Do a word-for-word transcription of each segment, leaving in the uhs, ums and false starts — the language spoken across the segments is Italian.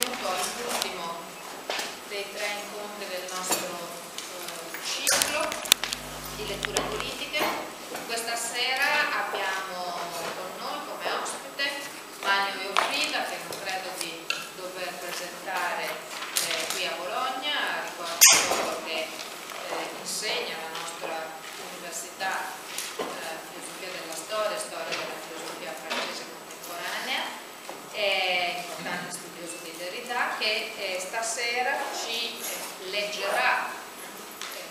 l'ultimo dei tre incontri del nostro eh, ciclo di letture politiche. Questa sera abbiamo con noi come ospite Manio Eufrida, che non credo di dover presentare eh, qui a Bologna. Ricordo solo che eh, insegna alla nostra università eh, filosofia della storia, storia della filosofia francese contemporanea. È importante studioso di Derrida, che eh, stasera ci eh, leggerà eh,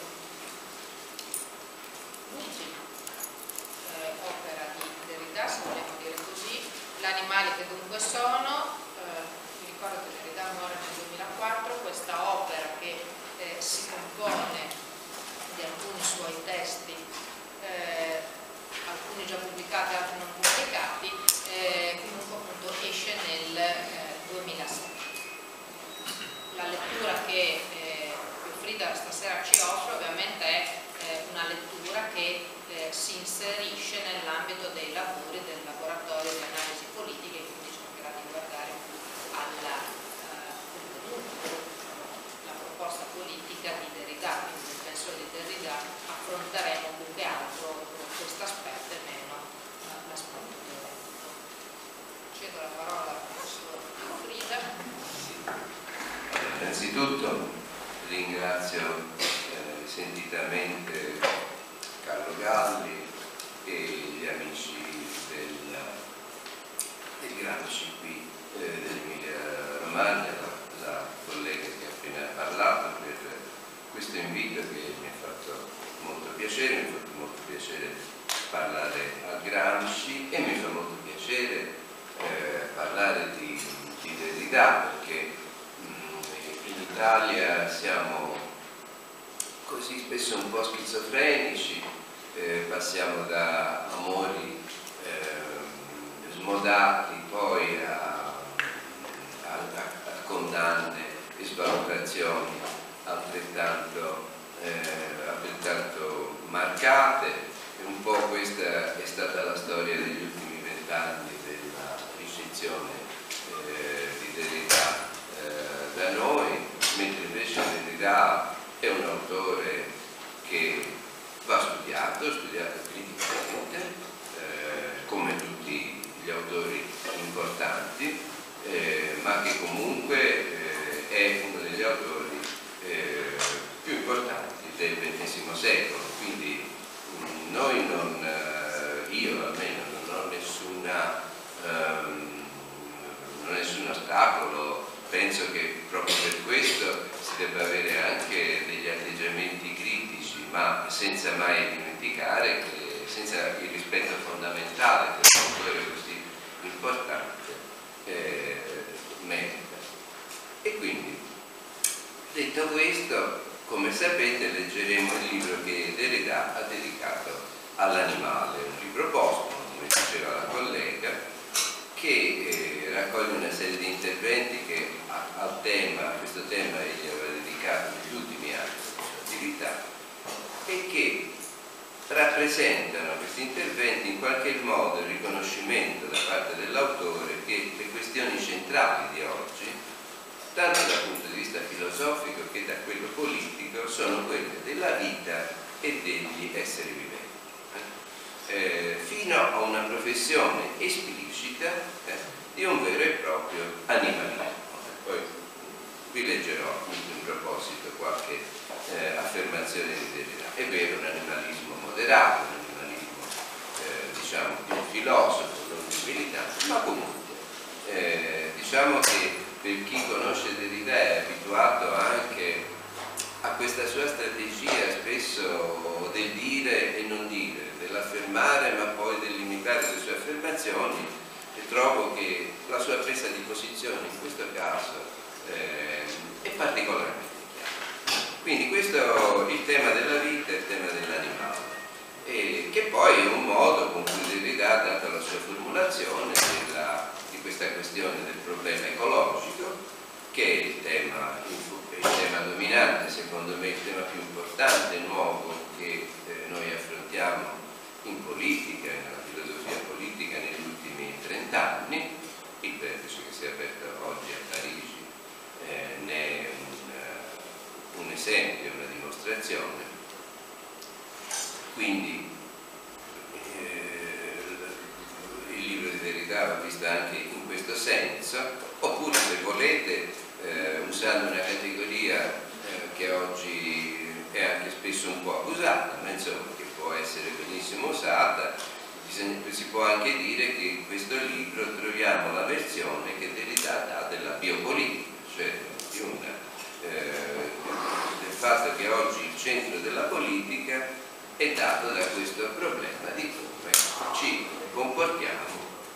l'ultima eh, opera di Derrida, se vogliamo dire così, L'animali che dunque sono. Eh, vi ricordo che Derrida muore nel duemilaquattro, questa opera che eh, si compone di alcuni suoi testi, eh, alcuni già pubblicati, altri non pubblicati, eh, comunque appunto esce nel eh, duemilasei. La lettura che eh, Eufrida stasera ci offre ovviamente è eh, una lettura che eh, si inserisce nell'ambito dei lavori del laboratorio di analisi politica, e quindi cercherà di guardare alla eh, contenuto, la proposta politica di Derrida, quindi nel pensiero di Derrida affronteremo più che altro questo aspetto e meno eh, l'aspetto teorico. Cedo la parola al professor Eufrida. Innanzitutto ringrazio eh, sentitamente Carlo Galli e gli amici del, del Gramsci qui eh, dell'Emilia Romagna, la, la collega che ha appena parlato, per questo invito che mi ha fatto molto piacere. Mi ha fatto molto piacere parlare al Gramsci e mi fa molto piacere eh, parlare di, di Derrida, perché in Italia siamo così spesso un po' schizofrenici, eh, passiamo da amori eh, smodati poi a, a, a condanne e svalutazioni altrettanto, eh, altrettanto marcate. E un po' questa è stata la storia degli ultimi vent'anni della ricezione eh, di Derrida da noi, mentre invece Derrida è un autore che va studiato, studiato criticamente, eh, come tutti gli autori importanti, eh, ma che comunque eh, è uno degli autori eh, più importanti del ventesimo secolo. Quindi mh, noi non, eh, io almeno non ho nessuna, ehm, non ho nessun ostacolo. Penso che proprio per questo si debba avere anche degli atteggiamenti critici, ma senza mai dimenticare, che, senza il rispetto fondamentale che un autore così importante eh, merita. E quindi, detto questo, come sapete, leggeremo il libro che Derrida ha dedicato all'animale, un libro postumo, come diceva la collega, che eh, raccoglie una serie di interventi che a, al tema, a questo tema egli aveva dedicato negli ultimi anni di attività, e che rappresentano questi interventi in qualche modo il riconoscimento da parte dell'autore che le questioni centrali di oggi, tanto dal punto di vista filosofico che da quello politico, sono quelle della vita e degli esseri viventi. Eh, fino a una professione esplicita eh, di un vero e proprio animalismo. Poi vi leggerò in proposito qualche eh, affermazione di Derrida. È vero, un animalismo moderato, un animalismo eh, diciamo di un filosofo, non di un militante, ma comunque eh, diciamo che per chi conosce Derrida è abituato anche a questa sua strategia spesso del dire e non dire, dell'affermare ma poi del limitare le sue affermazioni, e trovo che la sua presa di posizione in questo caso eh, è particolarmente chiara. Quindi questo è il tema della vita e il tema dell'animale, e che poi è un modo con cui Derrida ha dato la sua formulazione della, di questa questione del problema ecologico, che è il tema, il tema dominante, secondo me il tema più importante e nuovo che eh, noi affrontiamo in politica, nella filosofia politica negli ultimi trent'anni. Il vertice che si è aperto oggi a Parigi Derrida va vista anche in questo senso, oppure se volete, eh, usando una categoria eh, che oggi è anche spesso un po' abusata, ma insomma che può essere benissimo usata, si può anche dire che in questo libro troviamo la versione che Derrida dà della biopolitica, cioè di una, eh, del fatto che oggi il centro della politica è dato da questo problema di come ci comportiamo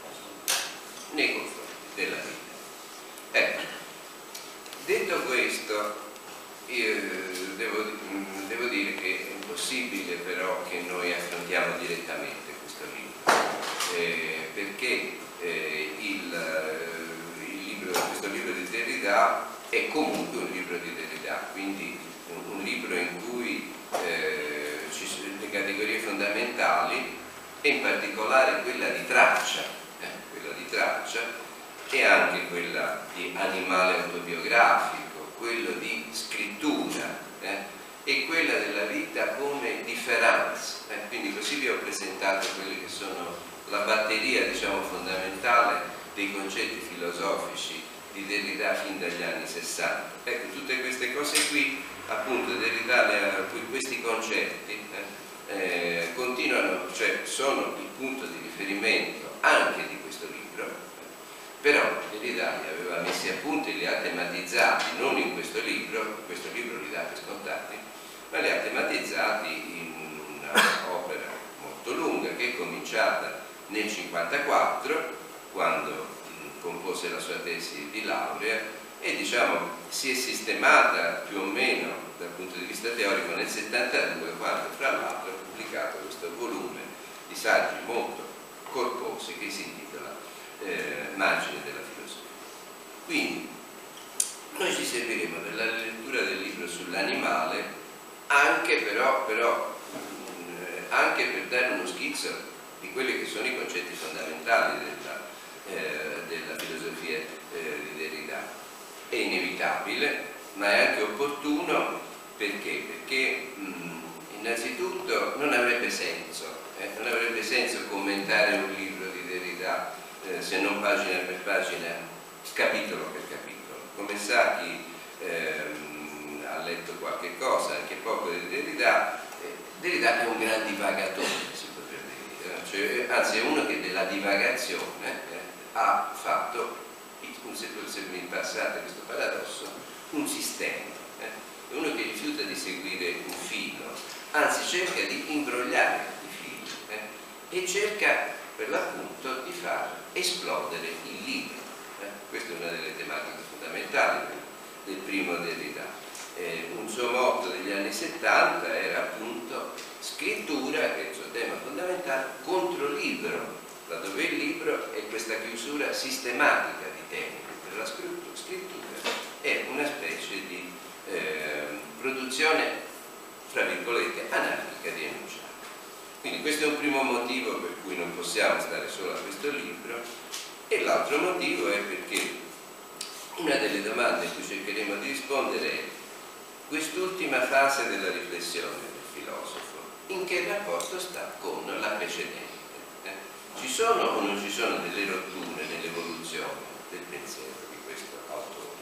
nei confronti della vita. Ecco, detto questo, io devo, devo dire che è impossibile però che noi affrontiamo direttamente questo libro, eh, perché eh, il, il libro, questo libro di Derrida è comunque un libro di Derrida, quindi un, un libro in cui eh, ci sono le categorie fondamentali e in particolare quella di traccia, eh, quella di traccia e anche quella di animale autobiografico, quello di scrittura eh, e quella della vita come differenza. Eh, quindi così vi ho presentato quelli che sono la batteria, diciamo, fondamentale dei concetti filosofici di Derrida fin dagli anni sessanta. Ecco, tutte queste cose qui, appunto, Derrida, questi concetti eh, eh, continuano, cioè sono il punto di riferimento anche di questo libro, però Derrida li aveva messi a punto e li ha tematizzati, non in questo libro, questo libro li dà per scontati, ma li ha tematizzati in un'opera molto lunga che è cominciata nel cinquantaquattro, quando mh, compose la sua tesi di laurea, e diciamo si è sistemata più o meno dal punto di vista teorico nel settantadue, quando fra l'altro ha pubblicato questo volume di saggi molto corposi che si intitola eh, Margine della filosofia. Quindi noi ci serviremo della lettura del libro sull'animale anche però, però mh, anche per dare uno schizzo di quelli che sono i concetti fondamentali della, eh, della filosofia eh, di Derrida. È inevitabile, ma è anche opportuno perché? Perché mh, innanzitutto non avrebbe senso, eh, non avrebbe senso commentare un libro di Derrida eh, se non pagina per pagina, capitolo per capitolo. Come sa chi ehm, ha letto qualche cosa, anche poco di Derrida, eh, Derrida è un gran divagatore, si potrebbe dire, cioè, anzi è uno che della divagazione eh, ha fatto, se mi passate questo paradosso, un sistema. Eh? È uno che rifiuta di seguire un filo, anzi cerca di imbrogliare i fili eh? e cerca per l'appunto di far esplodere il libro. Eh? Questa è una delle tematiche fondamentali del, del primo Derrida. Eh, un suo motto degli anni settanta era appunto scrittura, che è il suo tema fondamentale, contro libro, laddove il libro è questa chiusura sistematica di temi. Per la scrittura è una specie di eh, produzione, fra virgolette, anarchica di enunciati. Quindi questo è un primo motivo per cui non possiamo stare solo a questo libro, e l'altro motivo è perché una delle domande a cui cercheremo di rispondere è quest'ultima fase della riflessione del filosofo, in che rapporto sta con la precedente? Eh? Ci sono o non ci sono delle rotture nell'evoluzione del pensiero di questo autore?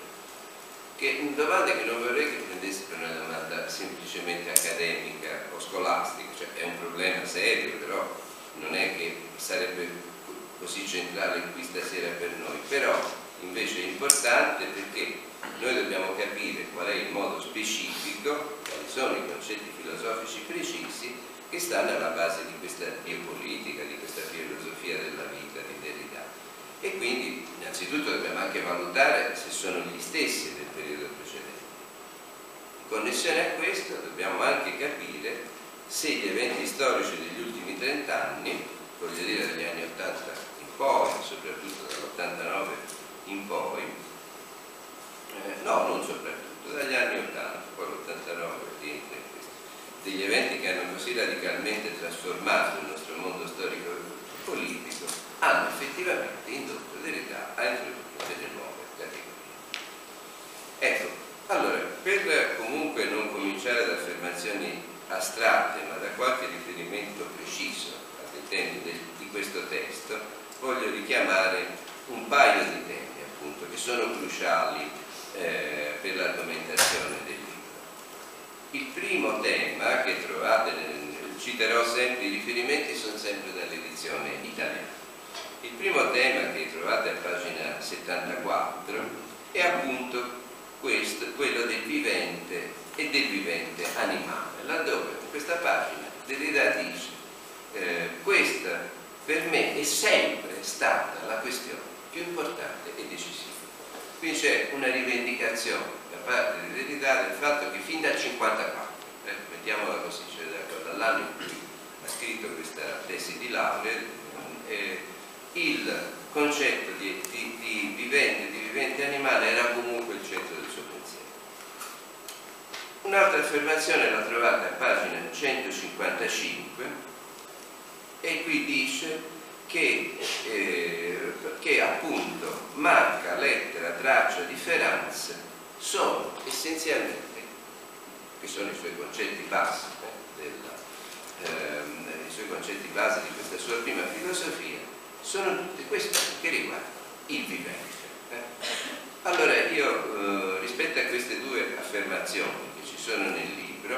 Che domanda che non vorrei che prendesse per una domanda semplicemente accademica o scolastica, cioè è un problema serio, però non è che sarebbe così centrale qui stasera per noi, però invece è importante perché noi dobbiamo capire qual è il modo specifico, quali sono i concetti filosofici precisi che stanno alla base di questa biopolitica, di questa filosofia della vita di Derrida. E quindi innanzitutto dobbiamo anche valutare se sono gli stessi del periodo precedente. In connessione a questo dobbiamo anche capire se gli eventi storici degli ultimi trent'anni, voglio dire dagli anni ottanta in poi, soprattutto dall'ottantanove in poi, eh, no, non soprattutto, dagli anni ottanta, poi l'ottantanove rientra in questo, degli eventi che hanno così radicalmente trasformato il nostro mondo storico e politico, hanno effettivamente indotto Derrida a introdurre delle nuove categorie. Ecco, allora, per comunque non cominciare da affermazioni astratte, ma da qualche riferimento preciso ai temi del, di questo testo, richiamare un paio di temi, appunto, che sono cruciali eh, per l'argomentazione del libro. Il primo tema che trovate, nel, citerò sempre, i riferimenti sono sempre dall'edizione italiana. Il primo tema che trovate a pagina settantaquattro è appunto questo, quello del vivente e del vivente animale, laddove in questa pagina Derrida dice eh, questa per me è sempre stata la questione più importante e decisiva. Quindi c'è una rivendicazione da parte di Derrida del fatto che fin dal cinquantaquattro, eh, mettiamola così, cioè dall'anno in cui ha scritto questa tesi di laurea, eh, il concetto di, di, di vivente, di vivente animale era comunque il centro del suo pensiero. Un'altra affermazione la trovate a pagina centocinquantacinque e qui dice che, eh, che appunto marca, lettera, traccia, differenze sono essenzialmente, che sono i suoi concetti base, eh, della, ehm, i suoi concetti base di questa sua prima filosofia, sono tutte queste che riguardano il vivente. Eh. Allora io eh, rispetto a queste due affermazioni che ci sono nel libro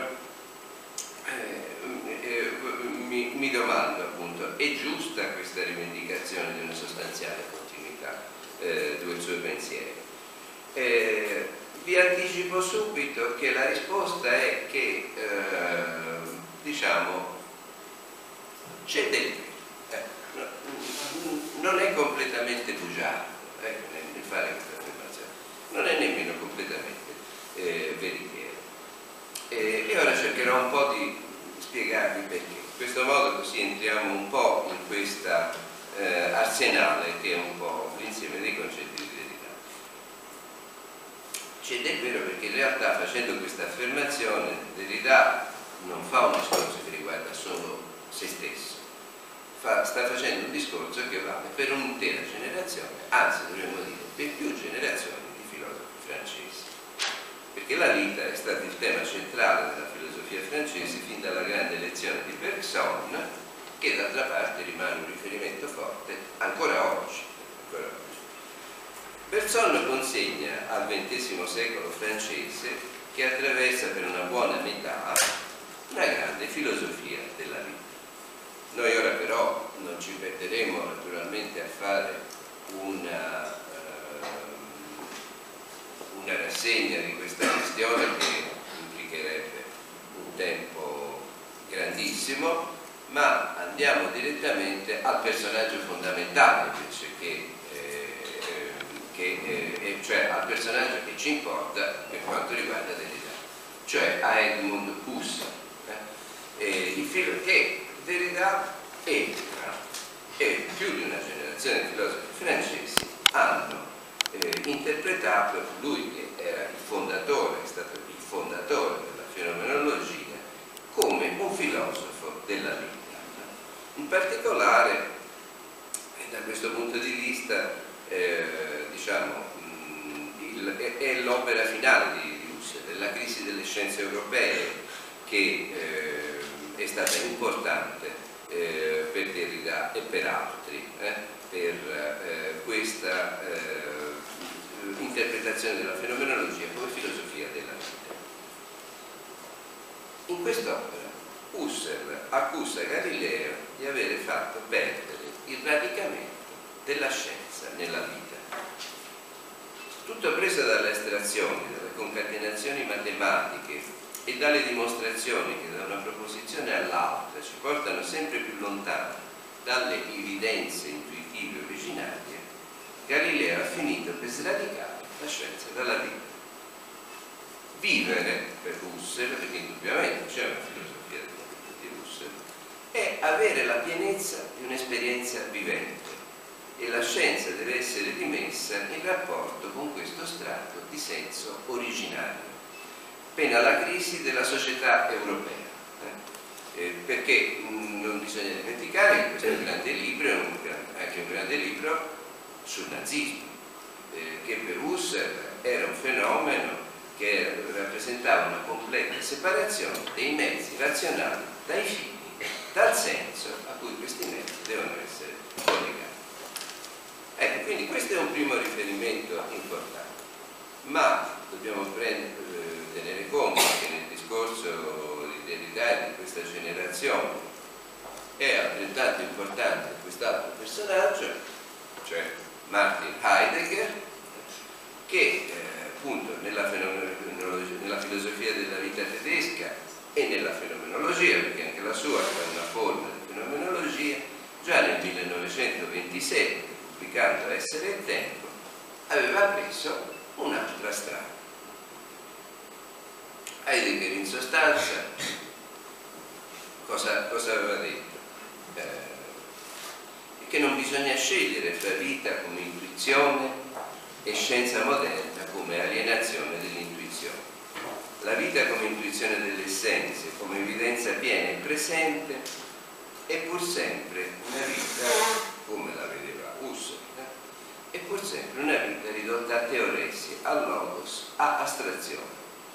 eh, eh, mi, mi domando appunto, è giusta questa rivendicazione di una sostanziale continuità eh, del suo pensiero? Eh, vi anticipo subito che la risposta è che eh, diciamo c'è del eh, non è completamente bugiardo eh, nel fare questa affermazione, non è nemmeno completamente eh, veritiero. E, e ora cercherò un po' di spiegarvi perché. In questo modo così entriamo un po' in questa eh, arsenale che è un po' l'insieme dei concetti di verità. C'è del vero perché in realtà facendo questa affermazione Derrida non fa un discorso che riguarda solo se stesso. Fa, sta facendo un discorso che vale per un'intera generazione, anzi dovremmo dire per più generazioni di filosofi francesi, perché la vita è stato il tema centrale della filosofia francese fin dalla grande lezione di Bergson, che d'altra parte rimane un riferimento forte ancora oggi. Ancora oggi. Bergson consegna al ventesimo secolo francese che attraversa per una buona metà una grande filosofia della vita. Noi ora però non ci perderemo naturalmente a fare una, uh, una rassegna di questa questione che implicherebbe un tempo grandissimo, ma andiamo direttamente al personaggio fondamentale invece che, eh, che eh, cioè al personaggio che ci importa per quanto riguarda Derrida, cioè a Edmund Husserl, eh, il filo che Derrida e, e più di una generazione di filosofi francesi hanno eh, interpretato lui che era il fondatore, è stato il fondatore della fenomenologia, come un filosofo della vita. In particolare, da questo punto di vista, eh, diciamo, mh, il, è, è l'opera finale di, di Husserl, la crisi delle scienze europee, che eh, è stata importante eh, per Derrida e per altri, eh, per eh, questa eh, interpretazione della fenomenologia come filosofia della vita. In quest'opera Husserl accusa Galileo di avere fatto perdere il radicamento della scienza nella vita. Tutto preso dalle astrazioni, dalle concatenazioni matematiche e dalle dimostrazioni che da una proposizione all'altra ci portano sempre più lontano dalle evidenze intuitive originarie, Galileo ha finito per sradicare la scienza dalla vita. Vivere per Husserl, perché indubbiamente c'è una filosofia di Husserl, è avere la pienezza di un'esperienza vivente e la scienza deve essere rimessa in rapporto con questo strato di senso originario, pena la crisi della società europea, eh? Eh, perché mh, non bisogna dimenticare che questo grande libro è un, anche un grande libro sul nazismo, eh, che per Husserl era un fenomeno che rappresentava una completa separazione dei mezzi razionali dai fini, dal senso a cui questi mezzi devono essere collegati. questo è un primo riferimento importante, ma dobbiamo prendere, tenere conto che nel discorso di Derrida di questa generazione è altrettanto importante quest'altro personaggio, cioè Martin Heidegger, che eh, appunto nella, nella filosofia della vita tedesca e nella fenomenologia, perché anche la sua è una forma di fenomenologia, già nel millenovecentoventisette, pubblicando Essere e Tempo, aveva preso un'altra strada. Heidegger in sostanza cosa, cosa aveva detto? Eh, che non bisogna scegliere fra vita come intuizione e scienza moderna come alienazione dell'intuizione. La vita come intuizione delle essenze, come evidenza piena e presente, è pur sempre una vita, come la vedeva Husserl, è pur sempre una vita ridotta a teoresi, a logos, a astrazione.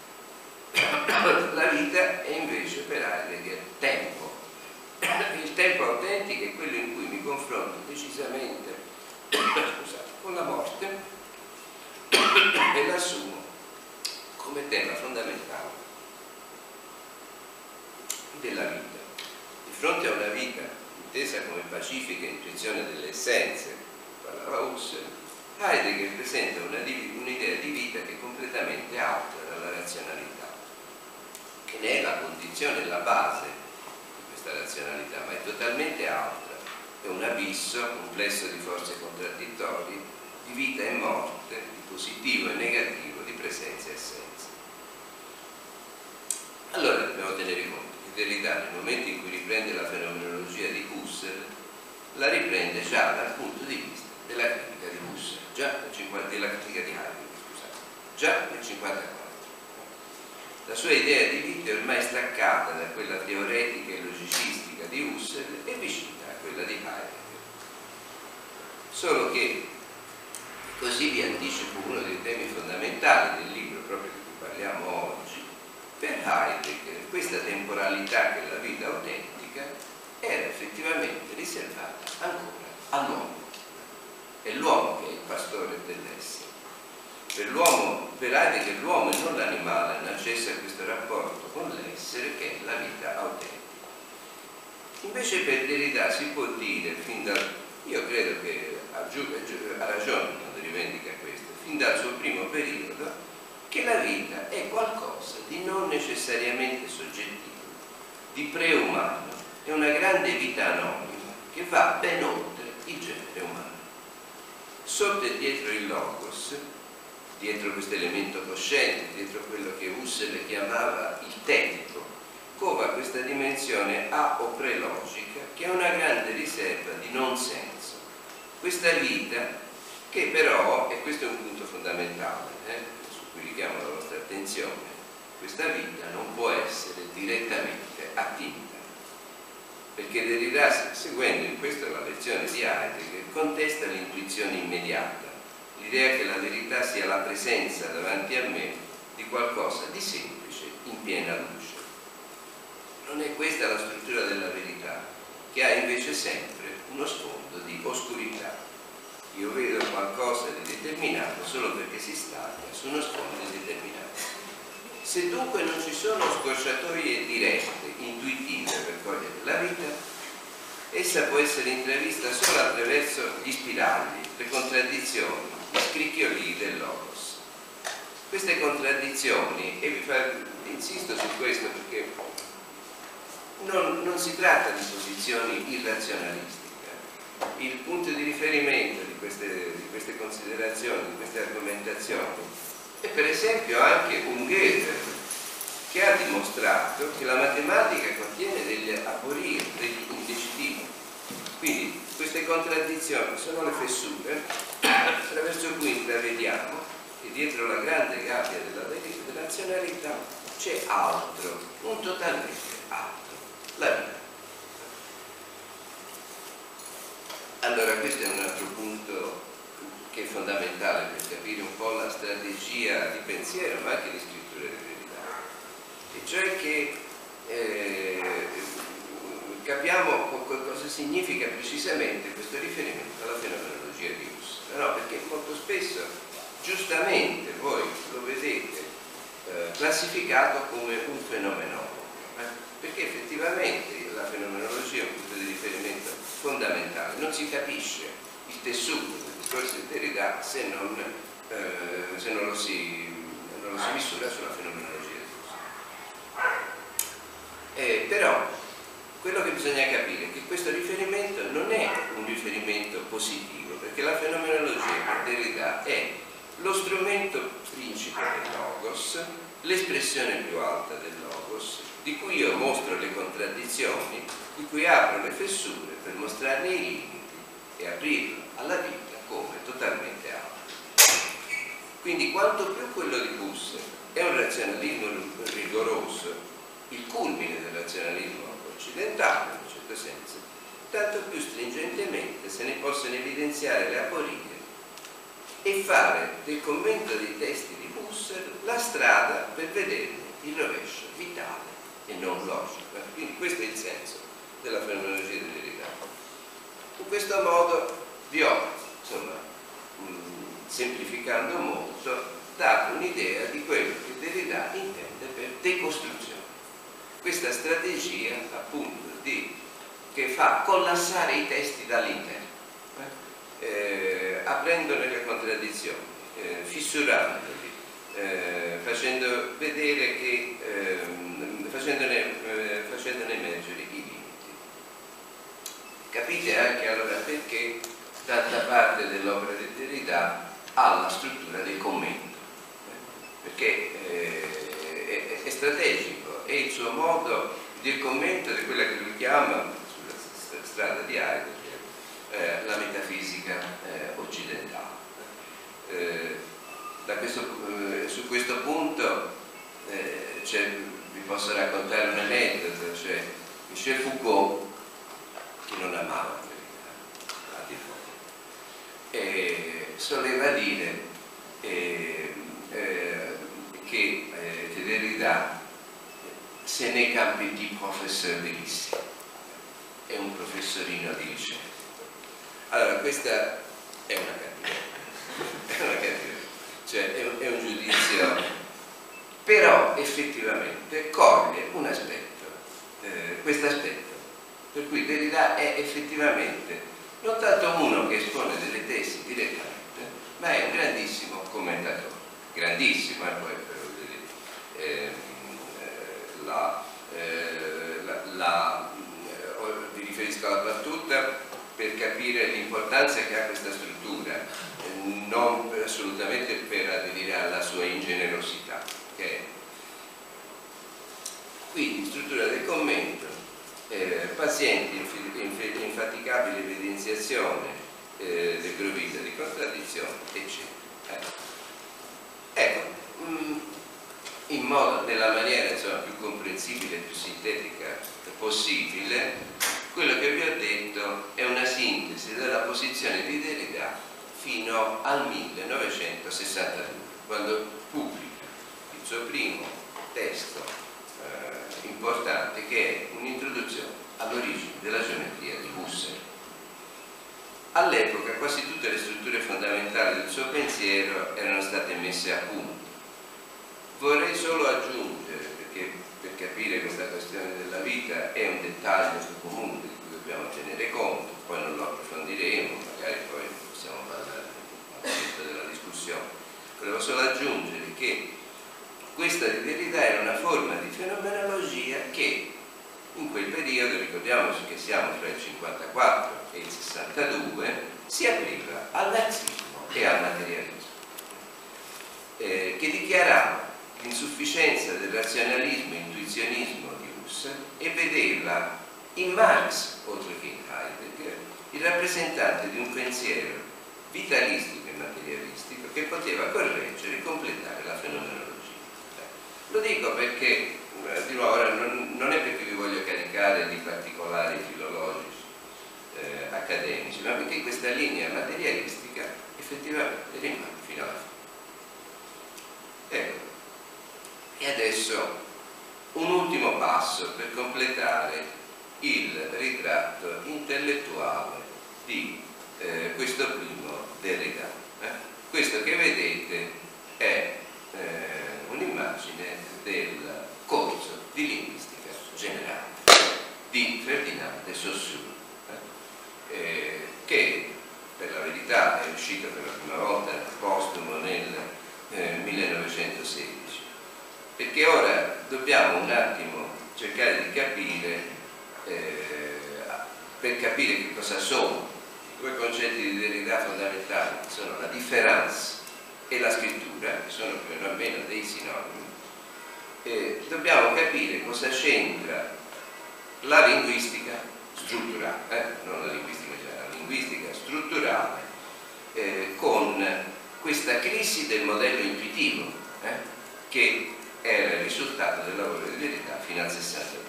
La vita è invece per Heidegger tempo. Il tempo autentico è quello in cui mi confronto decisamente scusate, con la morte e l'assumo come tema fondamentale della vita. Di fronte a una vita intesa come pacifica intuizione delle essenze, parlava Husserl, Heidegger presenta un'idea di vita che è completamente altra dalla razionalità, che ne è la condizione e la base questa razionalità, ma è totalmente altra, è un abisso complesso di forze contraddittorie, di vita e morte, di positivo e negativo, di presenza e assenza. Allora dobbiamo tenere conto che Derrida, nel momento in cui riprende la fenomenologia di Husserl, la riprende già dal punto di vista della critica di Husserl, già nel cinquanta, della critica di Heidegger, scusate, già nel cinquantaquattro. La sua idea di vita è ormai staccata da quella teoretica e logicistica di Husserl e vicina a quella di Heidegger. Solo che, così vi anticipo uno dei temi fondamentali del libro proprio di cui parliamo oggi, per Heidegger questa temporalità che è la vita autentica era effettivamente riservata ancora all'uomo. È l'uomo che è il pastore dell'essere. Per l'uomo, per Heidegger l'uomo e non l'animale hanno accesso a questo rapporto con l'essere che è la vita autentica. Invece per Derrida si può dire, fin dal, io credo che ha, ha ragione quando rivendica questo, fin dal suo primo periodo, che la vita è qualcosa di non necessariamente soggettivo, di preumano, è una grande vita anonima che va ben oltre il genere umano. Sotto e dietro il logos, dietro questo elemento cosciente, dietro quello che Husserl chiamava il tempo, cova questa dimensione a o prelogica che è una grande riserva di non senso. Questa vita che però, e questo è un punto fondamentale eh, su cui richiamo la vostra attenzione, questa vita non può essere direttamente attinta, perché Derrida, seguendo in questo la lezione di Heidegger, contesta l'intuizione immediata, l'idea che la verità sia la presenza davanti a me di qualcosa di semplice in piena luce. Non è questa la struttura della verità, che ha invece sempre uno sfondo di oscurità. Io vedo qualcosa di determinato solo perché si stacca su uno sfondo determinato. Se dunque non ci sono scorciatoie dirette, intuitive per cogliere la vita, essa può essere intravista solo attraverso gli spiragli, le contraddizioni, gli scricchiolii del logos. Queste contraddizioni, e vi fa, insisto su questo perché non, non si tratta di posizioni irrazionalistiche. Il punto di riferimento di queste, di queste considerazioni, di queste argomentazioni, è per esempio anche un Goethe, che ha dimostrato che la matematica contiene degli aporie, degli indecitivi. Quindi queste contraddizioni sono le fessure attraverso cui intravediamo che dietro la grande gabbia della, della razionalità c'è altro, un totalmente altro, la vita. Allora questo è un altro punto che è fondamentale per capire un po' la strategia di pensiero, ma anche di scrittura di verità, e cioè che eh, capiamo cosa significa precisamente questo riferimento alla fenomenologia di Husserl, no? Perché giustamente voi lo vedete eh, classificato come un fenomenologo, eh? perché effettivamente la fenomenologia è un punto di riferimento fondamentale. Non si capisce il tessuto del discorso di Derrida se non, eh, se non, lo, si, non lo si misura sulla fenomenologia di Husserl. Eh, però quello che bisogna capire è che questo riferimento non è un riferimento positivo, perché la fenomenologia per Derrida è lo strumento principe del logos, l'espressione più alta del logos, di cui io mostro le contraddizioni, di cui apro le fessure per mostrarne i limiti e aprirlo alla vita come totalmente altro. Quindi quanto più quello di Husserl è un razionalismo rigoroso, il culmine del razionalismo occidentale in un certo senso, tanto più stringentemente se ne possono evidenziare le aporie e fare del commento dei testi di Husserl la strada per vederne il rovescio vitale e non logico. Quindi questo è il senso della fenomenologia di Derrida. In questo modo vi ho, insomma, mh, semplificando molto, dato un'idea di quello che Derrida intende per decostruzione. Questa strategia appunto di, che fa collassare i testi dall'interno, eh? Eh, aprendone le contraddizioni, eh, fissurandoli, eh, facendo vedere che eh, facendone, eh, facendone emergere i limiti. Capite anche allora perché tanta parte dell'opera di Derrida ha la struttura del commento, eh? perché eh, è, è strategico, è il suo modo di commento di quella che lui chiama sulla strada di Heidegger eh, la metafisica eh, occidentale. Eh, da questo, eh, su questo punto eh, vi posso raccontare un aneddoto, cioè Michel Foucault, che non amava Derrida, a default, eh, soleva dire eh, eh, che, eh, che Derrida se ne campi di professeur di lycée, è un professorino di liceo. Allora questa è una cattiveria, è una cattiveria, cioè è un, è un giudizio, però effettivamente coglie un aspetto, eh, questo aspetto, per cui Derrida è effettivamente non tanto uno che espone delle tesi direttamente, ma è un grandissimo commentatore, grandissimo, e poi però, eh, la, eh, la, la eh, vi riferisco alla battuta per capire l'importanza che ha questa struttura, eh, non assolutamente per aderire alla sua ingenerosità, okay? Quindi struttura del commento, eh, paziente, infaticabile evidenziazione eh, del grovita di contraddizione, eccetera. Eh. Ecco, mh, in modo, nella maniera insomma, più comprensibile e più sintetica possibile, quello che vi ho detto è una sintesi della posizione di Derrida fino al millenovecentosessantadue, quando pubblica il suo primo testo eh, importante, che è un'introduzione all'origine della geometria di Husserl. All'epoca quasi tutte le strutture fondamentali del suo pensiero erano state messe a punto. Vorrei solo aggiungere, perché per capire questa questione della vita è un dettaglio comune di cui dobbiamo tenere conto, poi non lo approfondiremo, magari poi possiamo parlare al momento della discussione. Volevo solo aggiungere che questa di Derrida era una forma di fenomenologia che in quel periodo, ricordiamoci che siamo tra il cinquantaquattro e il sessantadue, si apriva al nazismo e al materialismo, eh, che dichiarava l'insufficienza del razionalismo e intuizionismo di Husserl e vedeva in Marx, oltre che in Heidegger, il rappresentante di un pensiero vitalistico e materialistico che poteva correggere e completare la fenomenologia. Lo dico perché, di nuovo, ora non, non è perché vi voglio caricare di particolari filologici eh, accademici, ma perché questa linea materialistica effettivamente rimane fino alla fine. Ecco. E adesso un ultimo passo per completare il ritratto intellettuale di eh, questo primo Derrida. Eh? Questo che vedete è uscito per la prima volta postumo nel eh, millenovecentosedici, perché ora dobbiamo un attimo cercare di capire, eh, per capire che cosa sono i due concetti di Derrida fondamentali, che sono la differenza e la scrittura, che sono più o meno dei sinonimi. Eh, dobbiamo capire cosa c'entra la linguistica strutturale, eh? non la linguistica generale, la linguistica strutturale eh, con questa crisi del modello intuitivo eh? che era il risultato del lavoro di Derrida fino al sessantadue.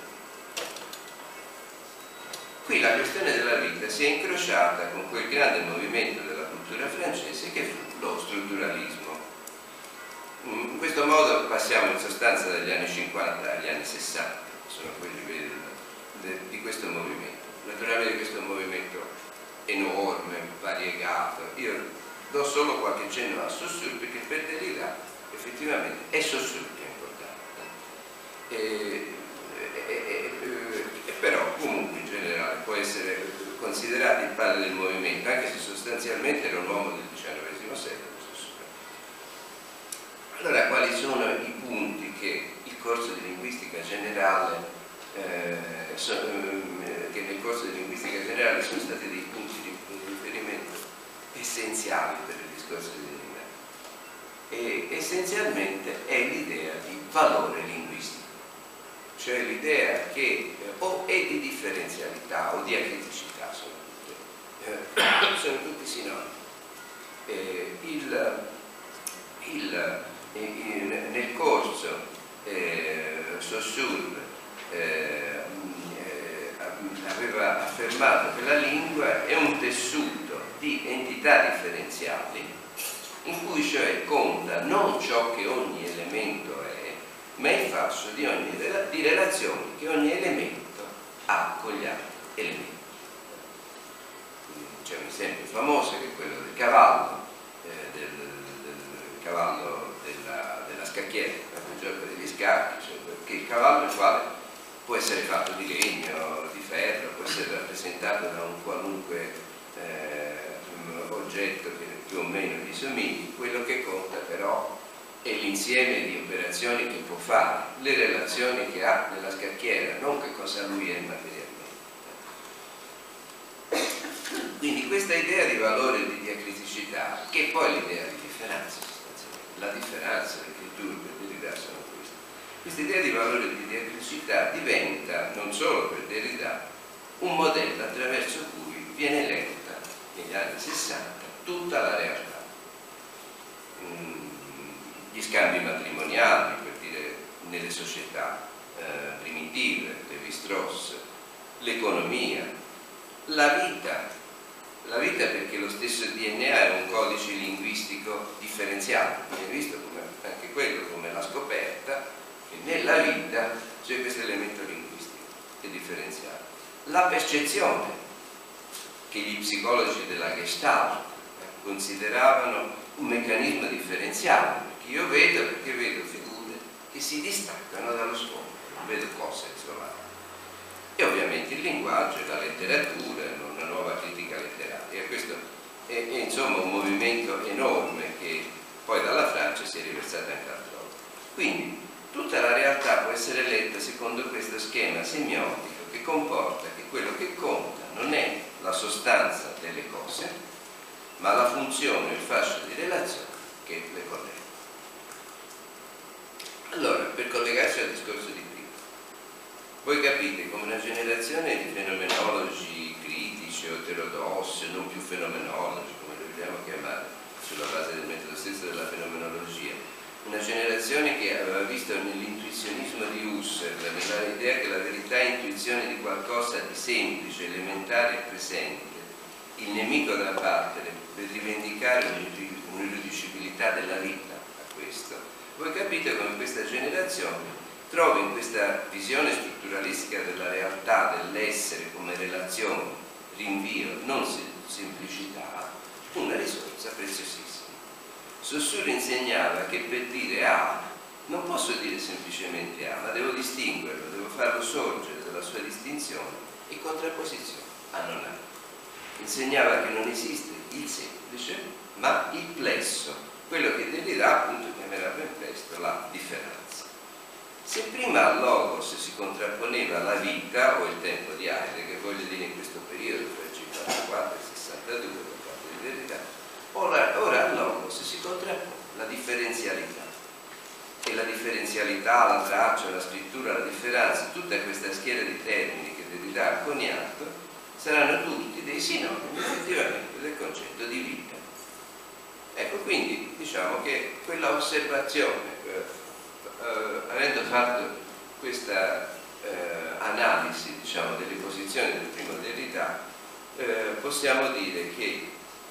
Qui la questione della vita si è incrociata con quel grande movimento della cultura francese che fu lo strutturalismo. In questo modo passiamo in sostanza dagli anni cinquanta agli anni sessanta, sono quelli di questo movimento. Naturalmente questo movimento enorme, variegato, io do solo qualche cenno a Saussure perché per Derrida effettivamente è Saussure che è importante. E, e, e, e però comunque in generale può essere considerato il padre del movimento, anche se sostanzialmente era un uomo del diciannovesimo secolo. Allora, quali sono i punti che il corso di linguistica generale eh, so, eh, che nel corso di linguistica generale sono stati dei punti di, di riferimento essenziali per il discorso di Derrida? E essenzialmente è l'idea di valore linguistico, cioè l'idea che eh, o è di differenzialità o di acriticità, sono tutti, eh, sono tutti sinonimi. Eh, il, il In, nel corso eh, Saussure eh, eh, aveva affermato che la lingua è un tessuto di entità differenziali in cui cioè conta non ciò che ogni elemento è, ma il fascio di, ogni, di relazioni che ogni elemento ha con gli altri elementi. C'è un esempio famoso che è quello del cavallo, eh, del, del cavallo Della, della scacchiera, del gioco degli scacchi, cioè perché il cavallo il quale può essere fatto di legno, di ferro, può essere rappresentato da un qualunque eh, un oggetto che più o meno gli somigli. Quello che conta però è l'insieme di operazioni che può fare, le relazioni che ha nella scacchiera, non che cosa lui è materialmente. Quindi questa idea di valore e di diacriticità, che è poi l'idea di differenza, la differenza, le scritture per Derrida sono queste. Questa idea di valore e di diacriticità diventa, non solo per Derrida, un modello attraverso cui viene letta negli anni sessanta tutta la realtà. Gli scambi matrimoniali, per dire, nelle società eh, primitive, Lévi-Strauss, l'economia, la vita. La vita perché lo stesso D N A è un codice linguistico differenziato, viene visto come, anche quello come la scoperta che nella vita c'è questo elemento linguistico che è differenziato. La percezione che gli psicologi della Gestalt eh, consideravano un meccanismo differenziale, perché io vedo perché vedo figure che si distaccano dallo sfondo, vedo cose isolate. E ovviamente il linguaggio e la letteratura, una nuova critica letteraria. Questo è, è insomma un movimento enorme che poi dalla Francia si è riversato anche altrove. Quindi tutta la realtà può essere letta secondo questo schema semiotico che comporta che quello che conta non è la sostanza delle cose, ma la funzione, il fascio di relazione che le collega. Allora, per collegarsi al discorso di prima, voi capite come una generazione di fenomenologi critici o eterodossi, non più fenomenologi, come li vogliamo chiamare, sulla base del metodo stesso della fenomenologia, una generazione che aveva visto nell'intuizionismo di Husserl, nell'idea che la verità è intuizione di qualcosa di semplice, elementare e presente, il nemico da battere per rivendicare un'irriducibilità della vita a questo. Voi capite come questa generazione trova in questa visione strutturalistica della realtà, dell'essere come relazione, rinvio, non semplicità, una risorsa preziosissima. Saussure insegnava che per dire A non posso dire semplicemente A, ma devo distinguerlo, devo farlo sorgere dalla sua distinzione e contrapposizione a non A. insegnava che non esiste il semplice, ma il plesso, quello che Derrida appunto chiamerà ben presto la differenza. Se prima al logos si contrapponeva la vita o il tempo di Heidegger, voglio dire in questo periodo tra il cinquantaquattro e il sessantadue da parte di Derrida, ora, ora al logos si contrappone la differenzialità. E la differenzialità, la traccia, la scrittura, la differenza, tutta questa schiera di termini che Derrida ha coniato, saranno tutti dei sinonimi effettivamente del concetto di vita. Ecco, quindi diciamo che quella osservazione, eh, eh, avendo fatto questa eh, analisi diciamo, delle posizioni del primo Derrida, eh, possiamo dire che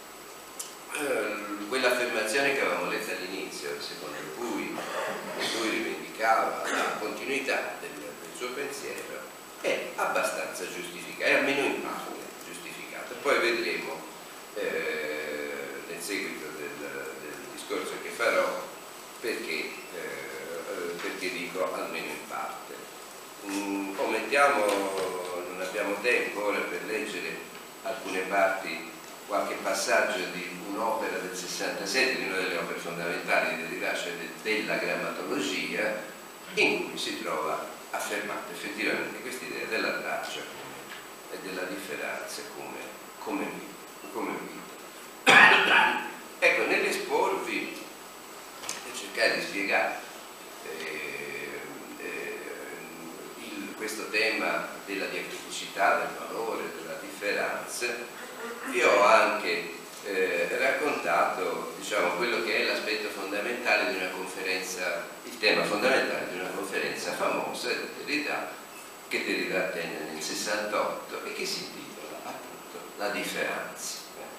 eh, quell'affermazione che avevamo letto all'inizio, secondo cui lui rivendicava la continuità del, del suo pensiero, è abbastanza giustificata, è almeno in parte giustificata. Poi vedremo eh, nel seguito del, del discorso che farò perché, eh, perché dico almeno in parte. Mm, omettiamo, non abbiamo tempo ora per leggere alcune parti, qualche passaggio di un'opera del sessantasette, di una delle opere fondamentali di Derrida, cioè della grammatologia, in cui si trova affermata effettivamente questa idea della traccia e della differenza come, come, come vita. Ecco, nell'esporvi e cercare di spiegare eh, eh, il, questo tema della diacriticità, del valore, della differenza, vi ho anche eh, raccontato diciamo, quello che è l'aspetto fondamentale di una conferenza, il tema fondamentale di una conferenza famosa di Derrida, che Derrida tenne nel sessantotto e che si intitola appunto La differenza,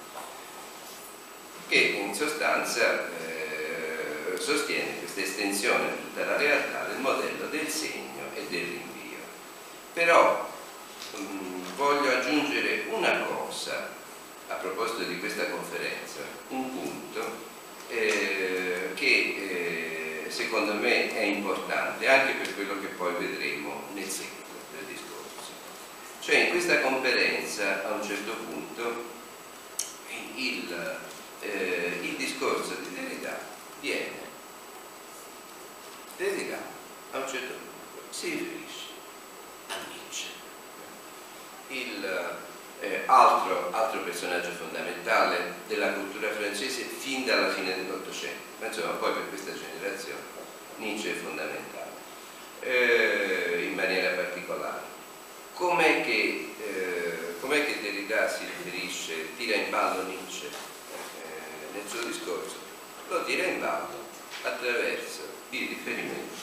che in sostanza eh, sostiene questa estensione a tutta la realtà del modello del segno e del rinvio. Però mh, voglio aggiungere una cosa a proposito di questa conferenza, un punto eh, che eh, secondo me è importante anche per quello che poi vedremo nel seguito del discorso. Cioè in questa conferenza a un certo punto il, eh, il discorso di Derrida viene Derrida a un certo punto si riferisce a Nietzsche, il Eh, altro, altro personaggio fondamentale della cultura francese fin dalla fine dell'Ottocento, ma insomma poi per questa generazione Nietzsche è fondamentale eh, in maniera particolare. Com'è che, eh, com'è che Derrida si riferisce, tira in ballo Nietzsche eh, nel suo discorso? Lo tira in ballo attraverso il riferimento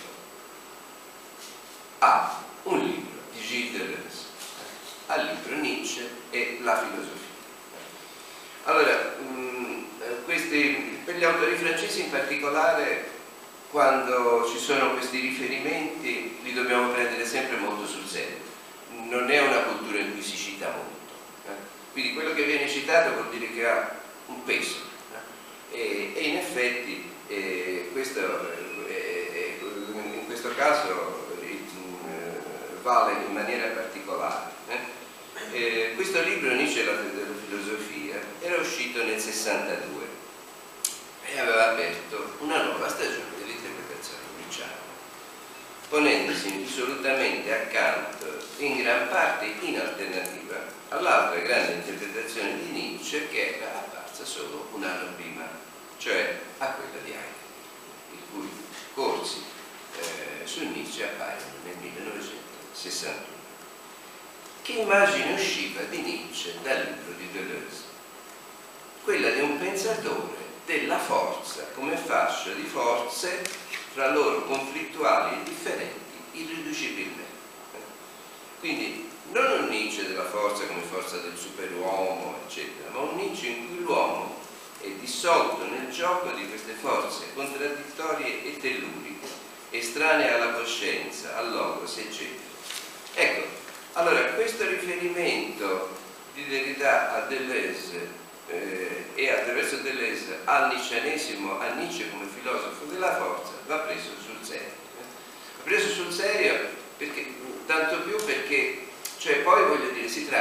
a un libro di Gilles Deleuze, al libro Nietzsche e la filosofia. Allora, mh, questi, per gli autori francesi in particolare, quando ci sono questi riferimenti, li dobbiamo prendere sempre molto sul serio. Non è una cultura in cui si cita molto. Eh? Quindi quello che viene citato vuol dire che ha un peso. Eh? E, e in effetti, eh, questo, eh, in questo caso, eh, vale in maniera particolare. Eh? Eh, questo libro Nietzsche e la filosofia era uscito nel sessantadue e aveva aperto una nuova stagione dell'interpretazione nicciana, ponendosi indissolutamente accanto, in gran parte in alternativa, all'altra grande interpretazione di Nietzsche che era apparsa solo un anno prima, cioè a quella di Heidegger, i cui corsi eh, su Nietzsche appaiono nel millenovecentosessantuno. Che immagine usciva di Nietzsche dal libro di Deleuze? Quella di un pensatore della forza come fascia di forze fra loro conflittuali e differenti irriducibilmente. Quindi non un Nietzsche della forza come forza del superuomo, eccetera, ma un Nietzsche in cui l'uomo è dissolto nel gioco di queste forze contraddittorie e telluriche, estranee alla coscienza, al logos, eccetera. Ecco, allora, questo riferimento di Derrida a Deleuze eh, e attraverso Deleuze al nietzscheanesimo, a Nietzsche come filosofo della forza, va preso sul serio. Va preso sul serio perché, tanto più perché, cioè poi voglio dire, si tratta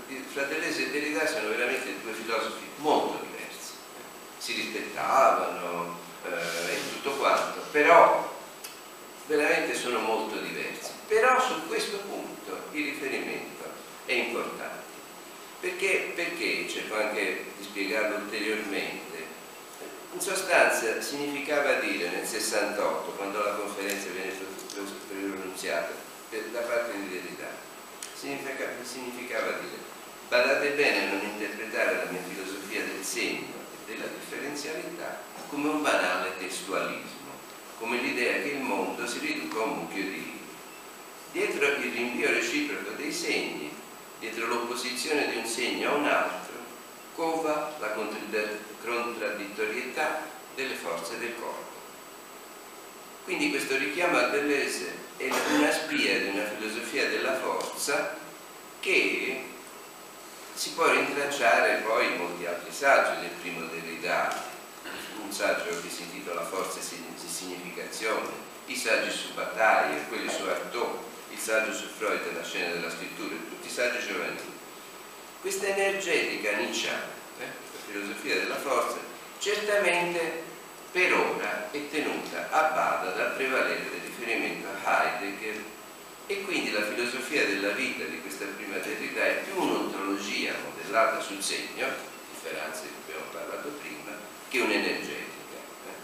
fra Deleuze e Derrida sono veramente due filosofi molto diversi, si rispettavano eh, e tutto quanto, però veramente sono molto diversi. Però su questo punto il riferimento è importante. Perché? Perché cerco anche di spiegarlo ulteriormente. In sostanza significava dire nel sessantotto, quando la conferenza viene pronunziata da parte di Derrida, significava, significava dire: badate bene a non interpretare la mia filosofia del segno e della differenzialità come un banale testualismo, come l'idea che il mondo si riduca a un mucchio di libri. Dietro il rinvio reciproco dei segni, dietro l'opposizione di un segno a un altro, cova la contraddittorietà delle forze del corpo. Quindi questo richiamo a Deleuze è una spia di una filosofia della forza che si può rintracciare poi in molti altri saggi del primo Derrida, un saggio che si intitola Forza e significazione, i saggi su Bataille, quelli su Artaud, il saggio su Freud e la scena della scrittura, tutti i saggi giovanili. Questa energetica nicciana, eh, la filosofia della forza, certamente per ora è tenuta a bada dal prevalere del riferimento a Heidegger, e quindi la filosofia della vita di questa prima Derrida è più un'ontologia modellata sul segno, differenze di cui abbiamo parlato prima, che un'energetica.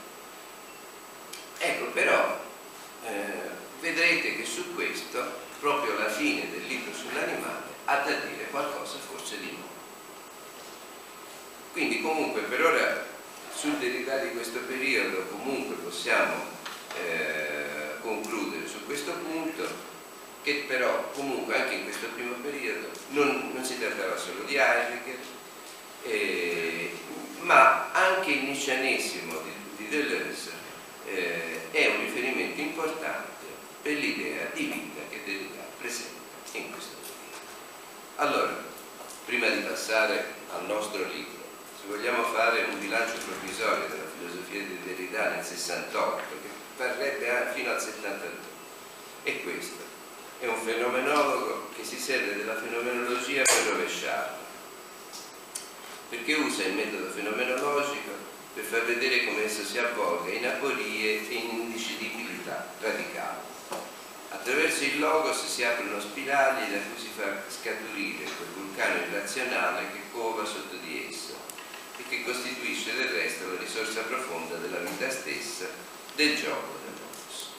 Eh. Ecco, però eh, vedrete che su questo proprio la fine del libro sull'animale ha da dire qualcosa forse di nuovo. Quindi comunque per ora sul Derrida di questo periodo comunque possiamo eh, concludere su questo punto, che però comunque anche in questo primo periodo non, non si trattava solo di Heidegger, eh, ma anche il niccianesimo di, di Deleuze eh, è un riferimento importante per l'idea di vita che Derrida presenta in questo periodo. Allora, prima di passare al nostro libro, se vogliamo fare un bilancio provvisorio della filosofia di Derrida nel sessantotto, che varrebbe fino al settantadue, è questo: è un fenomenologo che si serve della fenomenologia per rovesciarla, perché usa il metodo fenomenologico per far vedere come esso si avvolga in aporie e in indicidibilità radicali. Attraverso il logos si aprono spirali da cui si fa scaturire quel vulcano irrazionale che cova sotto di esso e che costituisce del resto la risorsa profonda della vita stessa, del gioco del logos.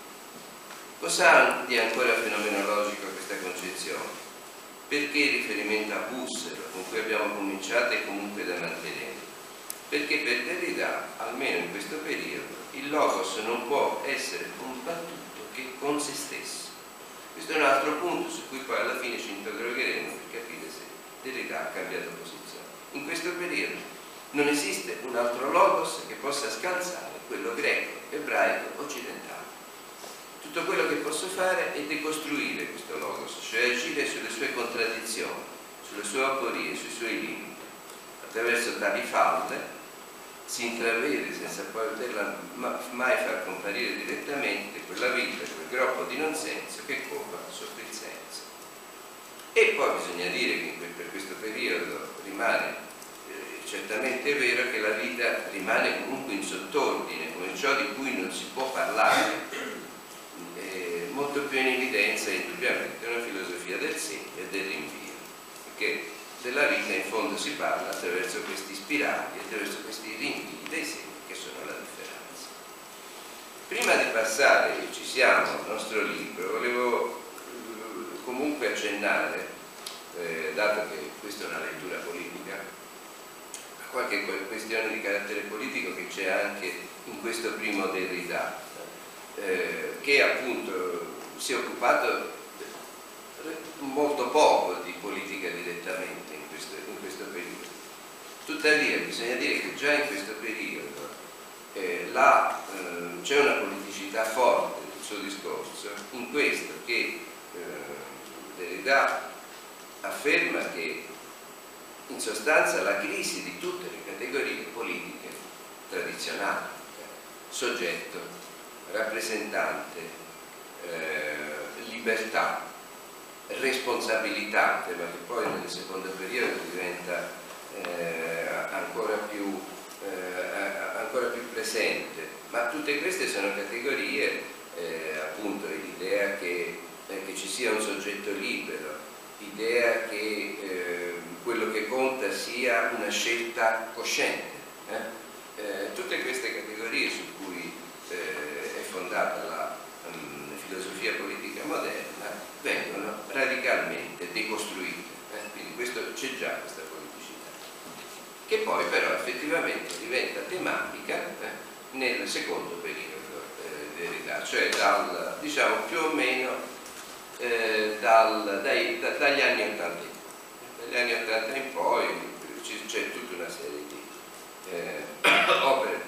Cosa ha di ancora fenomenologico questa concezione? Perché il riferimento a Husserl, con cui abbiamo cominciato e comunque da mantenere? Perché per Derrida, almeno in questo periodo, il logos non può essere combattuto che con se stesso. Questo è un altro punto su cui poi alla fine ci interrogheremo per capire se Derrida ha cambiato posizione. In questo periodo non esiste un altro logos che possa scalzare quello greco, ebraico, occidentale. Tutto quello che posso fare è decostruire questo logos, cioè agire sulle sue contraddizioni, sulle sue aporie, sui suoi limiti. Attraverso tali falle si intravede, senza poi poterla mai far comparire direttamente, quella vita, quel groppo di non senso che cova sotto il senso. E poi bisogna dire che per questo periodo rimane eh, certamente vero che la vita rimane comunque in sottordine, come ciò di cui non si può parlare. Eh, molto più in evidenza indubbiamente una filosofia del segno e del rinvio, perché della vita in fondo si parla attraverso questi spirali, attraverso questi rinvii dei segni che sono la differenza. Prima di passare, e ci siamo, al nostro libro, volevo eh, comunque accennare, eh, dato che questa è una lettura politica, a qualche questione di carattere politico che c'è anche in questo primo Derrida, eh, che appunto si è occupato molto poco di politica direttamente in questo, in questo periodo. Tuttavia bisogna dire che già in questo periodo eh, eh, c'è una politicità forte del suo discorso, in questo che eh, Derrida afferma che in sostanza la crisi di tutte le categorie politiche tradizionali, soggetto, rappresentante, eh, libertà, responsabilità, tema che poi nel secondo periodo diventa eh, ancora più eh, ancora più presente, ma tutte queste sono categorie, eh, appunto l'idea che, eh, che ci sia un soggetto libero, l'idea che eh, quello che conta sia una scelta cosciente, eh? Eh, tutte queste categorie su cui eh, è fondata la um, filosofia politica moderna vengono radicalmente decostruite, eh? Quindi questo c'è già questa politicità, che poi però effettivamente diventa tematica eh, nel secondo periodo eh, di Derrida, cioè dal, diciamo più o meno eh, dal, dai, da, dagli anni ottanta in poi. Dagli anni ottanta in poi c'è tutta una serie di eh, opere.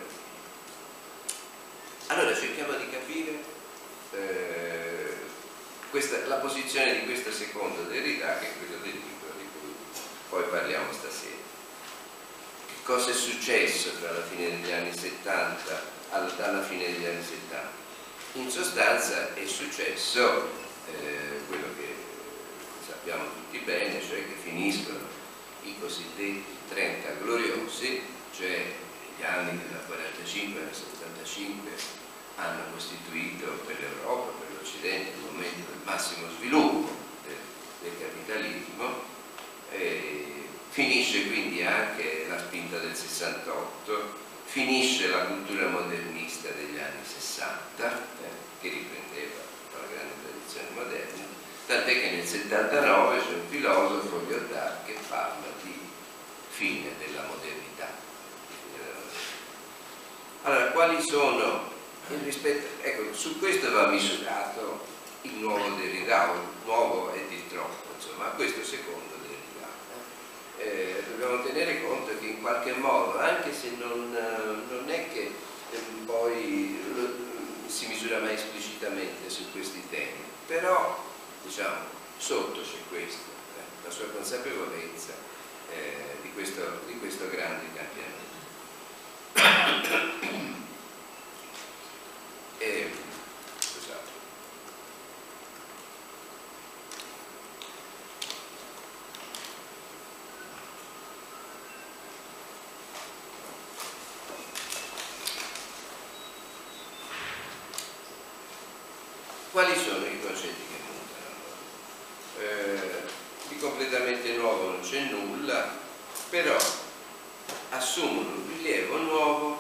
Allora cerchiamo di capire eh, questa, la posizione di questo secondo Derrida, che è quello del libro di cui poi parliamo stasera. Che cosa è successo tra la fine degli anni settanta alla, alla fine degli anni settanta? In sostanza è successo eh, quello che sappiamo tutti bene, cioè che finiscono i cosiddetti trenta gloriosi, cioè gli anni che dal quarantacinque al settantacinque hanno costituito per l'Europa, per l'Occidente, il momento del massimo sviluppo del, del capitalismo. E finisce quindi anche la spinta del sessantotto, finisce la cultura modernista degli anni sessanta, eh, che riprendeva la grande tradizione moderna, tant'è che nel settantanove c'è un filosofo, Lyotard, che parla di fine della modernità. Allora, quali sono il rispetto? Ecco, su questo va misurato il nuovo Derrida, o il nuovo è di troppo, insomma, questo secondo Derrida. Eh, dobbiamo tenere conto che in qualche modo, anche se non, non è che eh, poi lo, si misura mai esplicitamente su questi temi, però diciamo sotto c'è questo, eh, la sua consapevolezza eh, di, questo, di questo grande cambiamento. E, scusate. Quali sono i concetti che mutano? Eh, di completamente nuovo non c'è nulla, però assumono un rilievo nuovo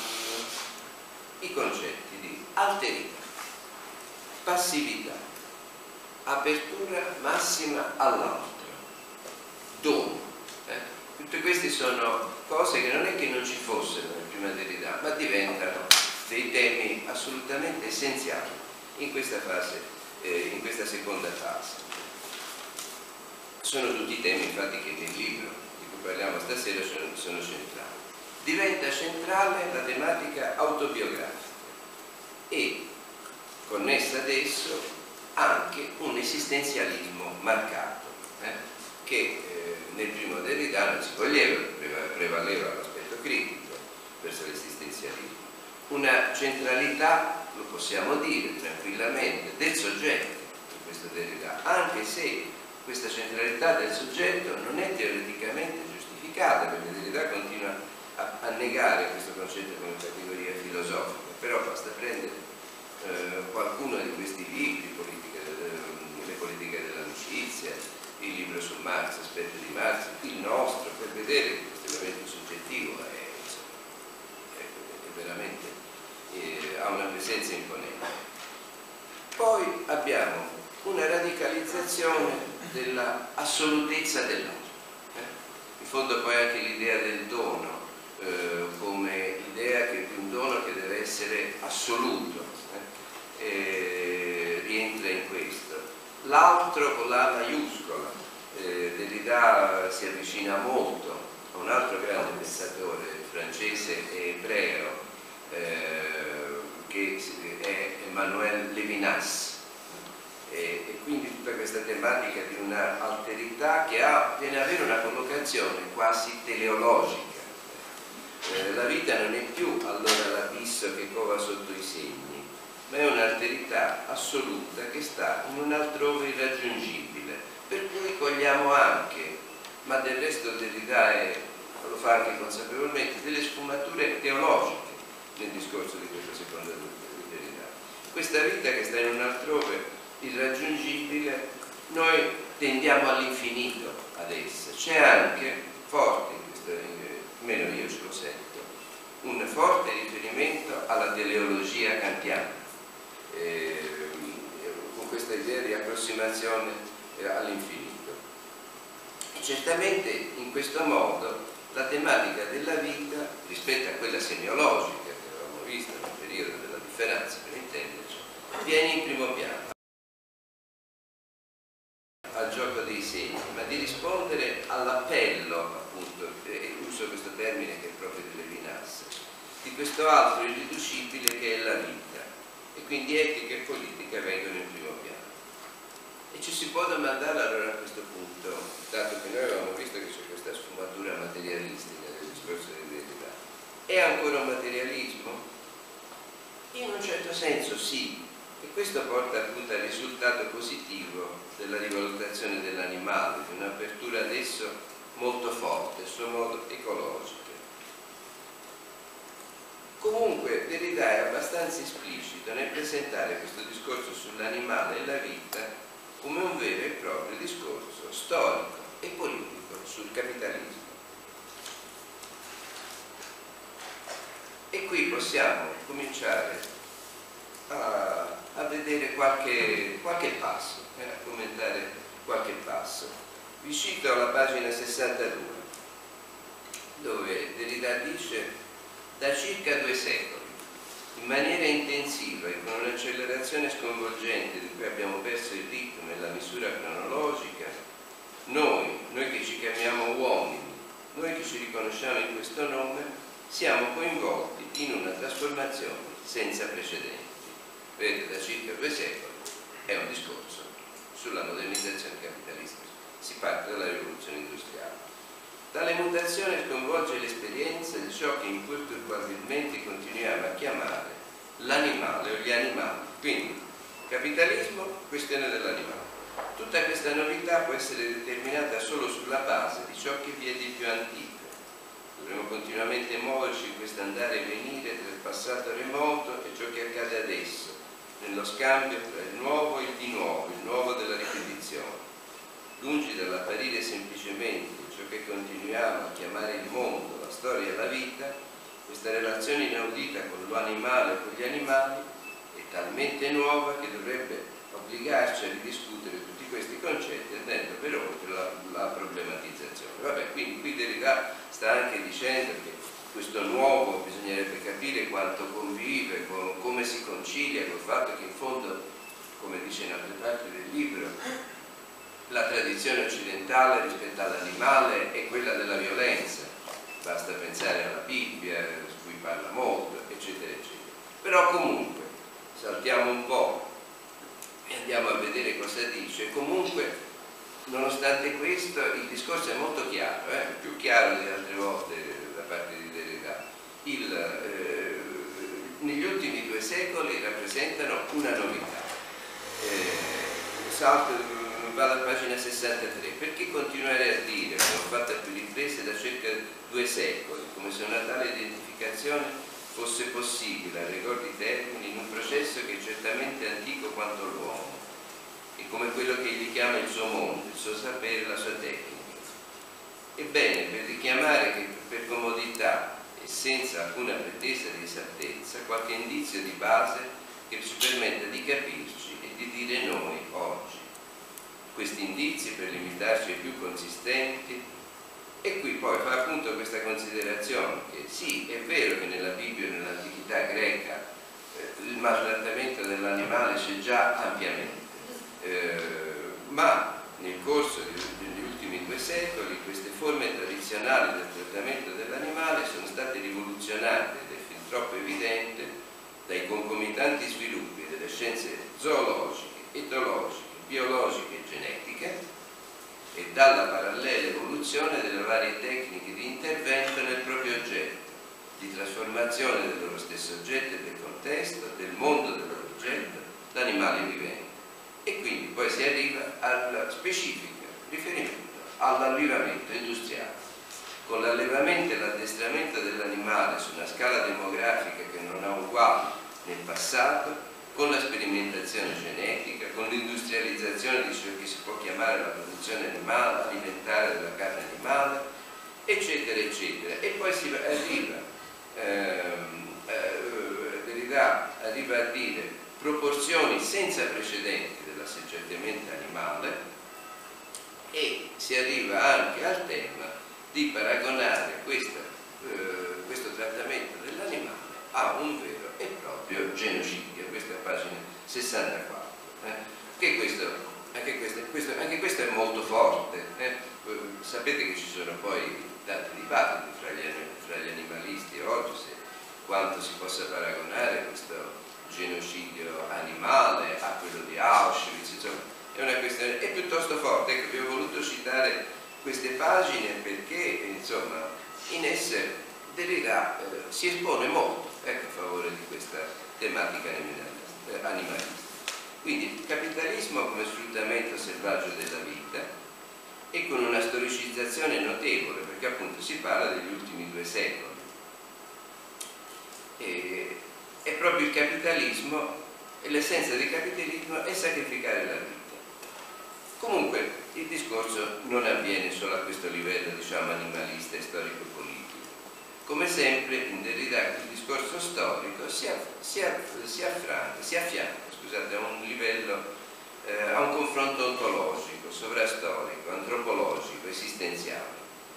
i concetti di alterità, passività, apertura massima all'altro, dono. Eh? Tutte queste sono cose che non è che non ci fossero nel prima Derrida, ma diventano dei temi assolutamente essenziali in questa fase, eh, in questa seconda fase. Sono tutti temi infatti che nel libro di cui parliamo stasera sono, sono centrali. Diventa centrale la tematica autobiografica e connessa ad esso anche un esistenzialismo marcato, eh, che eh, nel primo Derrida non si coglieva, prevaleva l'aspetto critico verso l'esistenzialismo. Una centralità, lo possiamo dire tranquillamente, del soggetto in questo Derrida, anche se questa centralità del soggetto non è teoreticamente giustificata, perché Derrida continua a, a negare questo concetto come categoria filosofica, però basta prendere eh, qualcuno di questi libri, politica, eh, le politiche dell'amicizia, il libro su Marx, Aspetto di Marx, il nostro, per vedere che questo elemento soggettivo è, insomma, è, è veramente eh, ha una presenza imponente. Poi abbiamo una radicalizzazione della assolutezza dell'altro. Eh? In fondo poi anche l'idea del dono eh, come idea che un dono che deve essere assoluto eh? Eh, rientra in questo. L'altro con la maiuscola, eh, Derrida si avvicina molto a un altro grande pensatore francese e ebreo eh, che è Emmanuel Levinas. E, e quindi tutta questa tematica di una alterità che ha, viene ad avere una collocazione quasi teleologica. Eh, la vita non è più allora l'abisso che cova sotto i segni, ma è un'alterità assoluta che sta in un altrove irraggiungibile, per cui cogliamo anche, ma del resto Derrida è, lo fa anche consapevolmente, delle sfumature teologiche nel discorso di questa seconda Derrida. Questa vita che sta in un altrove irraggiungibile, noi tendiamo all'infinito ad essa. C'è anche forte, almeno io ce lo sento, un forte riferimento alla teleologia kantiana, eh, con questa idea di approssimazione eh, all'infinito. E certamente in questo modo la tematica della vita, rispetto a quella semiologica che avevamo visto nel periodo della differenza, per intenderci, viene in primo piano, al gioco dei segni, ma di rispondere all'appello, appunto, e uso questo termine che è proprio di Levinas, di questo altro irriducibile che è la vita, e quindi etica e politica vengono in primo piano. E ci si può domandare allora a questo punto, dato che noi avevamo visto che c'è questa sfumatura materialistica del discorso di Derrida, è ancora un materialismo? In un certo senso sì, e questo porta appunto al risultato positivo della rivalutazione dell'animale, di un'apertura adesso molto forte, a suo modo ecologica. Comunque Derrida è abbastanza esplicito nel presentare questo discorso sull'animale e la vita come un vero e proprio discorso storico e politico sul capitalismo. E qui possiamo cominciare a, a vedere qualche, qualche passo, eh, a commentare qualche passo. Vi cito la pagina sessantadue, dove Derrida dice: da circa due secoli, in maniera intensiva e con un'accelerazione sconvolgente di cui abbiamo perso il ritmo e la misura cronologica, noi, noi che ci chiamiamo uomini, noi che ci riconosciamo in questo nome, siamo coinvolti in una trasformazione senza precedenti. Vedete, da circa due secoli è un discorso sulla modernizzazione capitalistica. Si parte dalla rivoluzione industriale. Tale mutazione sconvolge l'esperienza di ciò che imperturbabilmente continuiamo a chiamare l'animale o gli animali. Quindi, capitalismo, questione dell'animale. Tutta questa novità può essere determinata solo sulla base di ciò che vi è di più antico. Dovremo continuamente muoverci in questo andare e venire tra il passato remoto e ciò che accade adesso, nello scambio tra il nuovo e il di nuovo, il nuovo della ripetizione. Lungi dall'apparire semplicemente ciò che continuiamo a chiamare il mondo, la storia e la vita, questa relazione inaudita con l'animale e con gli animali è talmente nuova che dovrebbe obbligarci a ridiscutere tutti questi concetti andando per oltre la, la problematizzazione. Vabbè, quindi qui Derrida sta anche dicendo che questo nuovo bisognerebbe capire quanto convive, con, come si concilia col fatto che in fondo, come dice in altre parti del libro, la tradizione occidentale rispetto all'animale è quella della violenza. Basta pensare alla Bibbia, su cui parla molto, eccetera, eccetera. Però comunque, saltiamo un po' e andiamo a vedere cosa dice. Comunque, nonostante questo, il discorso è molto chiaro, eh? Più chiaro di altre volte da parte di Derrida. Il, eh, negli ultimi due secoli rappresentano una novità. Eh, salto, vado a pagina sessantatré. Perché continuare a dire, come ho fatto a più riprese da circa due secoli, come se una tale identificazione fosse possibile a ricordi termini in un processo che è certamente antico quanto l'uomo, e come quello che egli chiama il suo mondo, il suo sapere, la sua tecnica. Ebbene, per richiamare che per comodità e senza alcuna pretesa di esattezza, qualche indizio di base che ci permetta di capirci e di dire noi oggi. Questi indizi, per limitarci ai più consistenti, e qui poi fa appunto questa considerazione che sì, è vero che nella Bibbia e nell'antichità greca eh, il maltrattamento dell'animale c'è già ampiamente, eh, ma nel corso di, degli ultimi due secoli queste forme tradizionali del trattamento dell'animale sono state rivoluzionate, ed è fin troppo evidente, dai concomitanti sviluppi delle scienze zoologiche, etologiche, biologiche e genetiche e dalla parallela evoluzione delle varie tecniche di intervento nel proprio oggetto, di trasformazione del loro stesso oggetto e del contesto, del mondo del loro oggetto, l'animale vivente. E quindi poi si arriva al specifico riferimento all'allevamento industriale. Con l'allevamento e l'addestramento dell'animale su una scala demografica che non ha uguali nel passato, con la sperimentazione genetica, con l'industrializzazione di ciò che si può chiamare la produzione animale, alimentare della carne animale, eccetera, eccetera. E poi si arriva, ehm, eh, Derrida arriva a dire proporzioni senza precedenti dell'assaggiamento animale, e si arriva anche al tema di paragonare questa, eh, questo trattamento dell'animale a un vero e proprio genocidio. Questa è pagina sessantaquattro. Eh? Che questo, anche, questo, questo, anche questo è molto forte. Eh? Sapete che ci sono poi tanti dibattiti fra gli, fra gli animalisti oggi se quanto si possa paragonare questo genocidio animale a quello di Auschwitz. Insomma, è una questione è piuttosto forte. Ecco, vi ho voluto citare queste pagine perché insomma in esse Derrida eh, si espone molto, ecco, a favore di questa tematica animalista. Quindi capitalismo come sfruttamento selvaggio della vita, e con una storicizzazione notevole, perché appunto si parla degli ultimi due secoli. E, è proprio il capitalismo, e l'essenza del capitalismo è sacrificare la vita. Comunque il discorso non avviene solo a questo livello, diciamo, animalista e storico-politico. Come sempre in Derrida il discorso storico si, aff si, aff si, affranca, si affianca scusate, a un livello, eh, a un confronto ontologico, sovrastorico, antropologico, esistenziale.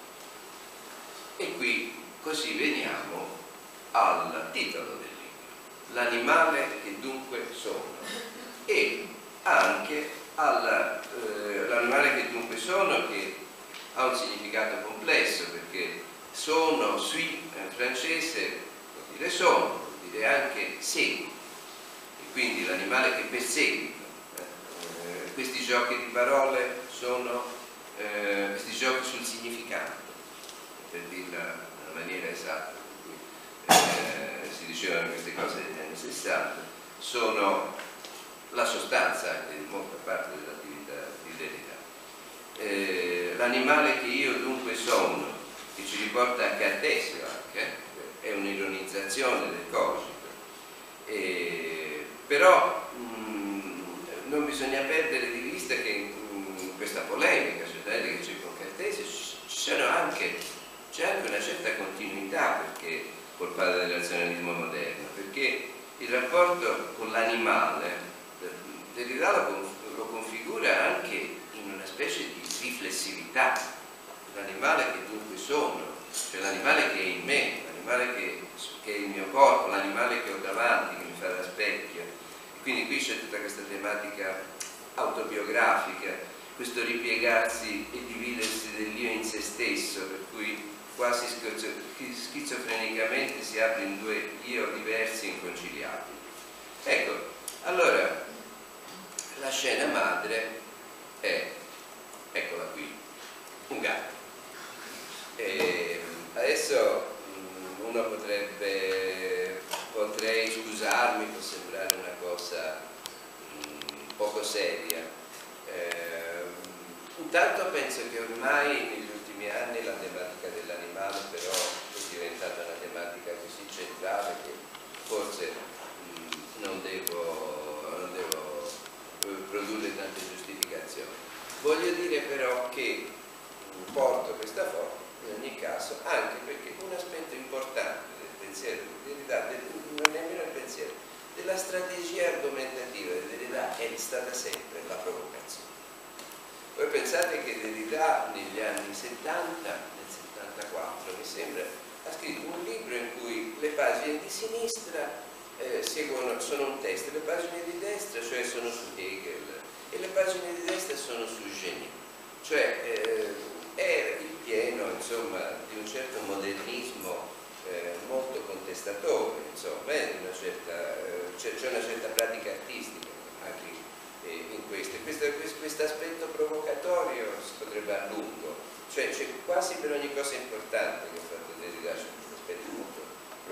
E qui così veniamo al titolo del libro, l'animale che dunque sono, e anche all'animale eh, che dunque sono, che ha un significato complesso, perché sono, sui, in francese vuol dire sono, vuol dire anche segui, e quindi l'animale che perseguita. Eh, questi giochi di parole sono eh, questi giochi sul significato, per dirla in una maniera esatta, per cui eh, si dicevano queste cose negli anni sessanta, sono la sostanza anche di molta parte dell'attività di Derrida. Eh, l'animale che io dunque sono, che ci riporta a Cartesio anche, è un'ironizzazione del cogito, e, però mh, non bisogna perdere di vista che in questa polemica cioè, che c'è con Cartesio ci sono anche, c'è anche una certa continuità, perché col padre del razionalismo moderno, perché il rapporto con l'animale Derrida lo, lo configura anche in una specie di riflessività. L'animale che dunque sono, cioè l'animale che è in me, l'animale che, che è il mio corpo, l'animale che ho davanti, che mi fa da specchio. E quindi qui c'è tutta questa tematica autobiografica, questo ripiegarsi e dividersi dell'io in se stesso, per cui quasi schizofrenicamente si apre in due io diversi e inconciliabili. Ecco, allora la scena madre è, eccola qui, un gatto. E adesso uno potrebbe, potrei scusarmi, può sembrare una cosa mh, poco seria. Eh, intanto penso che ormai negli ultimi anni la tematica dell'animale però è diventata una tematica così centrale che forse mh, non devo, non devo produrre tante giustificazioni. Voglio dire però che porto questa forma in ogni caso anche perché un aspetto importante del pensiero di Derrida, non è nemmeno il pensiero, della strategia argomentativa di Derrida è stata sempre la provocazione. Voi pensate che Derrida negli anni settanta, nel settantaquattro mi sembra, ha scritto un libro in cui le pagine di sinistra eh, seguono, sono un testo, le pagine di destra cioè sono su Hegel e le pagine di destra sono su Génie, cioè eh, è il pieno insomma di un certo modernismo eh, molto contestatore, insomma eh, c'è eh, una certa pratica artistica anche eh, in questo. Questo aspetto provocatorio si potrebbe a lungo, cioè c'è quasi per ogni cosa importante che ha fatto Derrida, c'è questo aspetto molto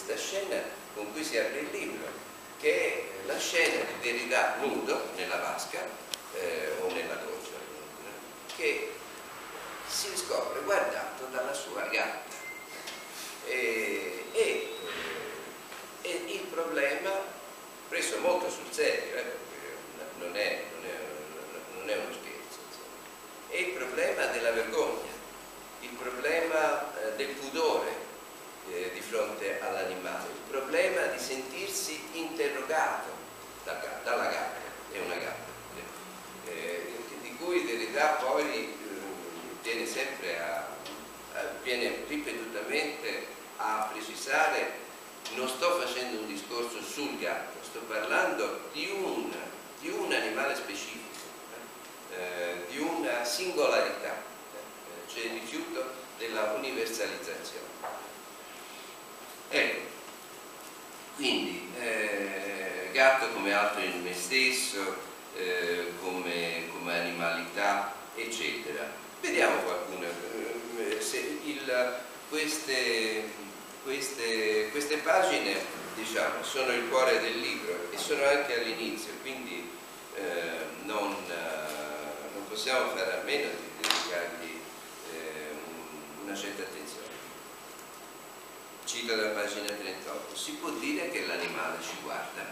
questa scena con cui si apre il libro, che è la scena di Derrida nudo nella vasca eh, o nella doccia, che si scopre guardato dalla sua gatta. E, e, e il problema, preso molto sul serio, eh, non, è, non, è, non è uno scherzo, insomma, è il problema della vergogna, il problema eh, del pudore eh, di fronte all'animale, il problema di sentirsi interrogato da, dalla gatta, è una gatta, eh, di cui Derrida poi eh, viene sempre a, a, viene ripetutamente a precisare: non sto facendo un discorso sul gatto, sto parlando di un, di un animale specifico, eh, di una singolarità, eh, cioè il rifiuto della universalizzazione. Ecco, quindi eh, gatto come altro in me stesso, eh, come, come animalità, eccetera. Vediamo qualcuno, eh, se il, queste... Queste, queste pagine, diciamo, sono il cuore del libro e sono anche all'inizio, quindi eh, non, eh, non possiamo fare a meno di dedicargli eh, una certa attenzione. Cito da pagina trentotto: si può dire che l'animale ci guarda.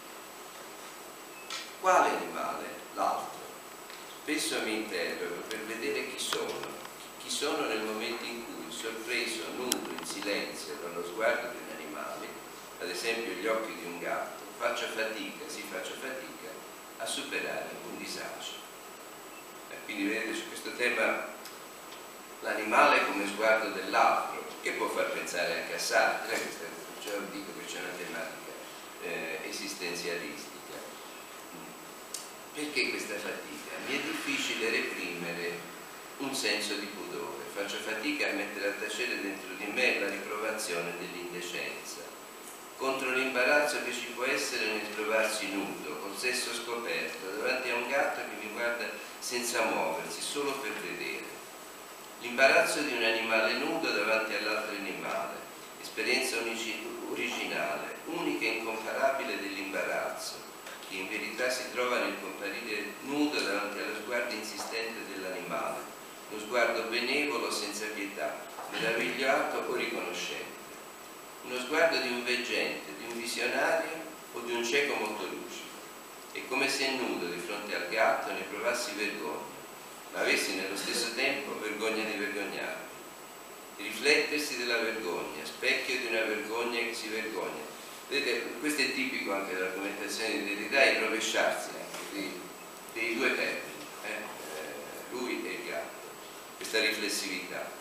Quale animale? L'altro. Spesso mi interrogo per vedere chi sono, chi sono nel momento in cui, sorpreso, nudo, in silenzio, dallo sguardo di un animale, ad esempio gli occhi di un gatto, faccio fatica, si faccio fatica a superare un disagio. Eh, quindi vedete, su questo tema l'animale come sguardo dell'altro, che può far pensare anche a Sartre, eh, cioè dico che c'è una tematica eh, esistenzialistica. Perché questa fatica? Mi è difficile reprimere un senso di pudore. Faccio fatica a mettere a tacere dentro di me la riprovazione dell'indecenza, contro l'imbarazzo che ci può essere nel trovarsi nudo, col sesso scoperto, davanti a un gatto che mi guarda senza muoversi, solo per vedere. L'imbarazzo di un animale nudo davanti all'altro animale, esperienza originale, unica e incomparabile dell'imbarazzo, che in verità si trova nel comparire nudo davanti allo sguardo insistente dell'animale, uno sguardo benevolo senza pietà, meravigliato o riconoscente, uno sguardo di un veggente, di un visionario o di un cieco molto lucido. È come se nudo di fronte al gatto ne provassi vergogna, ma avessi nello stesso tempo vergogna di vergognarmi, di riflettersi della vergogna, specchio di una vergogna che si vergogna. Vedete, questo è tipico anche dell'argomentazione di Derrida, il rovesciarsi anche dei, dei due termini, eh? Eh, lui e il gatto. Questa riflessività,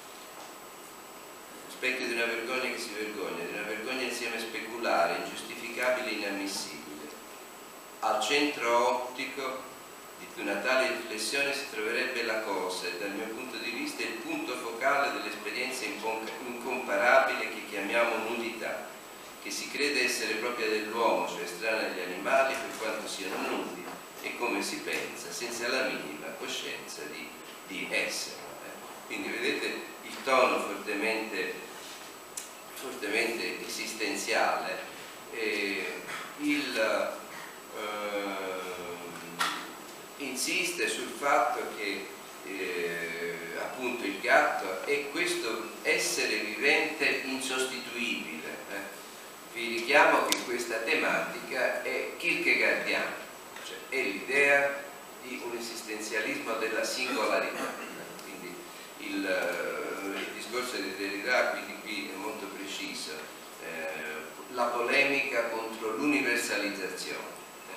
specchio di una vergogna che si vergogna, di una vergogna insieme speculare, ingiustificabile e inammissibile. Al centro ottico di una tale riflessione si troverebbe la cosa, e dal mio punto di vista il punto focale dell'esperienza incomparabile che chiamiamo nudità, che si crede essere propria dell'uomo, cioè estranea agli animali per quanto siano nudi, e come si pensa, senza la minima coscienza di di essere. Quindi vedete il tono fortemente, fortemente esistenziale, eh, il, eh, insiste sul fatto che eh, appunto il gatto è questo essere vivente insostituibile. Eh. Vi richiamo che questa tematica è kierkegaardiana, cioè è l'idea di un esistenzialismo della singolarità. Quindi il, il discorso di Derrida quindi qui è molto preciso, eh, la polemica contro l'universalizzazione.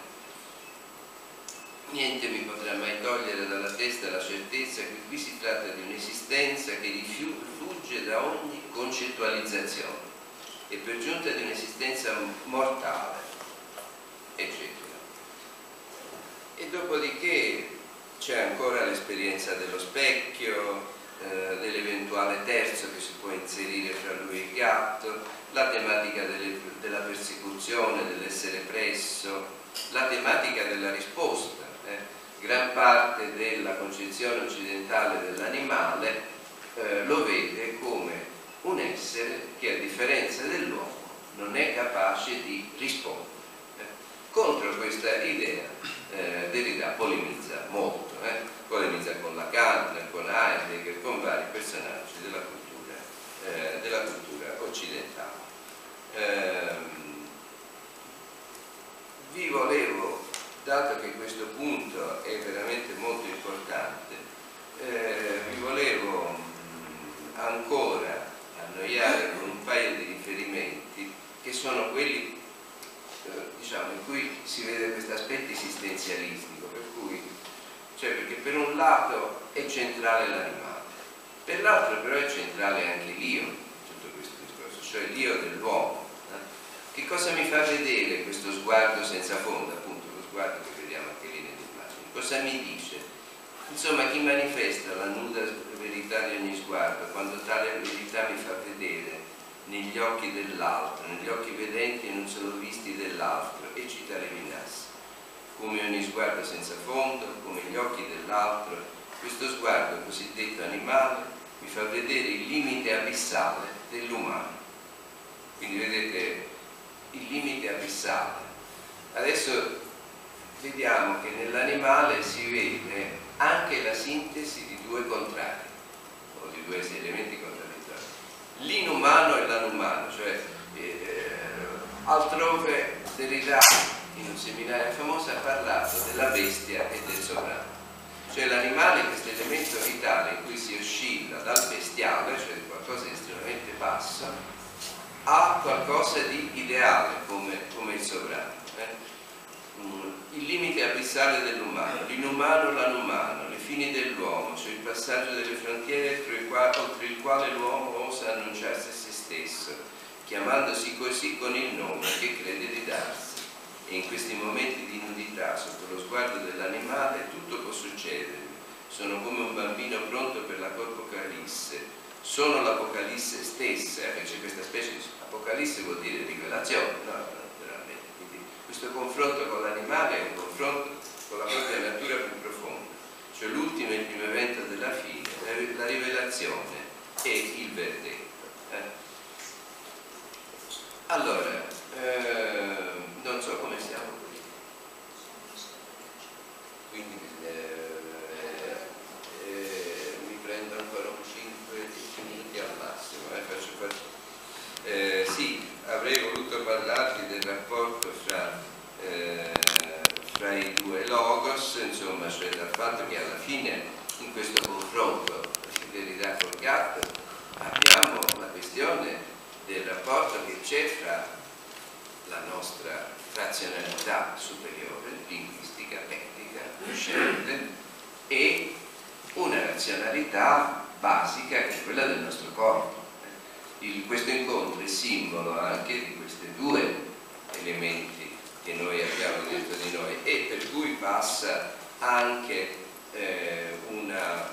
Niente mi potrà mai togliere dalla testa la certezza che qui si tratta di un'esistenza che rifugge da ogni concettualizzazione e per giunta di un'esistenza mortale, eccetera. E dopodiché c'è ancora l'esperienza dello specchio, eh, dell'eventuale terzo che si può inserire fra lui e il gatto, la tematica delle, della persecuzione, dell'essere presso, la tematica della risposta. Eh. Gran parte della concezione occidentale dell'animale eh, lo vede come un essere che, a differenza dell'uomo, ancora annoiare con un paio di riferimenti che sono quelli eh, diciamo, in cui si vede questo aspetto esistenzialistico, per cui, cioè perché per un lato è centrale l'animale, per l'altro però è centrale anche l'io, tutto questo discorso, cioè l'io dell'uomo. Eh? Che cosa mi fa vedere questo sguardo senza fondo, appunto lo sguardo che vediamo anche lì nell'immagine? Cosa mi dice? Insomma, chi manifesta la nuda verità di ogni sguardo, quando tale verità mi fa vedere negli occhi dell'altro, negli occhi vedenti e non solo visti dell'altro, e cita Levinas, come ogni sguardo senza fondo, come gli occhi dell'altro, questo sguardo cosiddetto animale mi fa vedere il limite abissale dell'umano. Quindi vedete il limite abissale. Adesso vediamo che nell'animale si vede anche la sintesi di due contrari, o di due elementi contraddittori, l'inumano e l'anumano, cioè eh, altrove Derrida in un seminario famoso ha parlato della bestia e del sovrano, cioè l'animale è questo elemento vitale in cui si oscilla dal bestiale, cioè di qualcosa di estremamente basso, a qualcosa di ideale come, come il sovrano. Eh? Il limite abissale dell'umano, l'inumano, l'anumano, le fini dell'uomo, cioè il passaggio delle frontiere oltre il quale l'uomo osa annunciarsi a se stesso, chiamandosi così con il nome che crede di darsi. E in questi momenti di nudità, sotto lo sguardo dell'animale, tutto può succedere. Sono come un bambino pronto per la Apocalisse, sono l'Apocalisse stessa, che c'è questa specie di Apocalisse vuol dire rivelazione, no? Questo confronto con l'animale è un confronto con la propria natura più profonda, cioè l'ultimo e il primo evento della fine, la rivelazione e il verdetto. Eh? Allora, eh, non so come siamo qui. Quindi eh, eh, mi prendo ancora un cinque dieci minuti al massimo. Eh, faccio faccio. Eh, sì, avrei voluto parlarvi del rapporto fra, eh, fra i due logos, insomma, cioè dal fatto che alla fine in questo confronto di Derrida con Gatto abbiamo la questione del rapporto che c'è fra la nostra razionalità superiore, linguistica, tecnica, cosciente, e una razionalità basica che è quella del nostro corpo. Il, questo incontro è simbolo anche di questi due elementi che noi abbiamo dentro di noi e per cui passa anche eh, una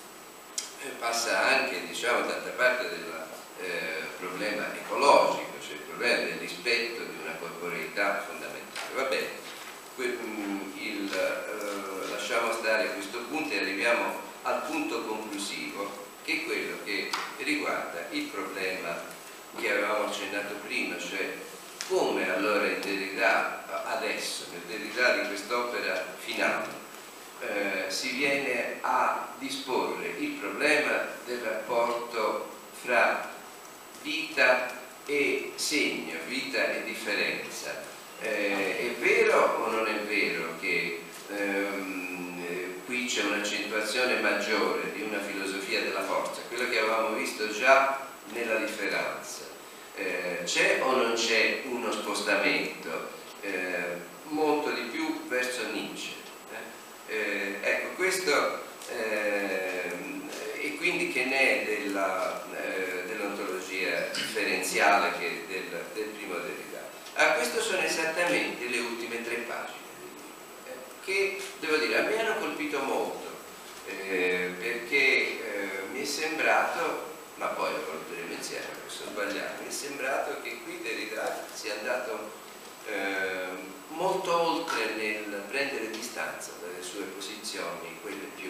passa anche, diciamo, d'altra parte del eh, problema ecologico, cioè il problema del rispetto di una corporeità fondamentale. Va bene, que, il, eh, lasciamo stare a questo punto e arriviamo al punto conclusivo, che è quello che riguarda il problema che avevamo accennato prima, cioè come allora in Derrida adesso, nel Derrida di quest'opera finale, eh, si viene a disporre il problema del rapporto fra vita e segno, vita e differenza. Eh, è vero o non è vero che ehm, qui c'è un'accentuazione maggiore di una filosofia della forza, quello che avevamo visto già nella differenza? Eh, c'è o non c'è uno spostamento eh, molto di più verso Nietzsche? Eh? Eh, ecco, questo eh, e quindi che ne è della, eh, dell'ontologia differenziale che del, del primo Derrida? Ah, queste sono esattamente le ultime tre pagine che, devo dire, a me hanno colpito molto eh, perché eh, mi è sembrato, ma poi lo valuteremo insieme, posso sbagliare, mi è sembrato che qui Derrida sia andato eh, molto oltre nel prendere distanza dalle sue posizioni, quelle più,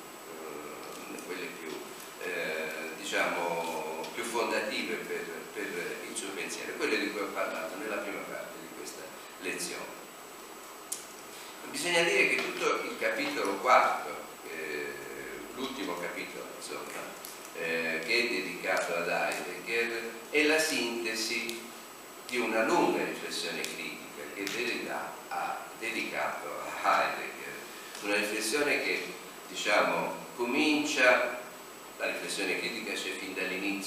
eh, quelle più eh, diciamo, più fondative per, per il suo pensiero, quelle di cui ho parlato nella prima parte di questa lezione. Bisogna dire che tutto il capitolo quarto, eh, l'ultimo capitolo insomma, eh, che è dedicato ad Heidegger, è la sintesi di una lunga riflessione critica che Derrida ha dedicato a Heidegger, una riflessione che, diciamo, comincia, la riflessione critica c'è fin dall'inizio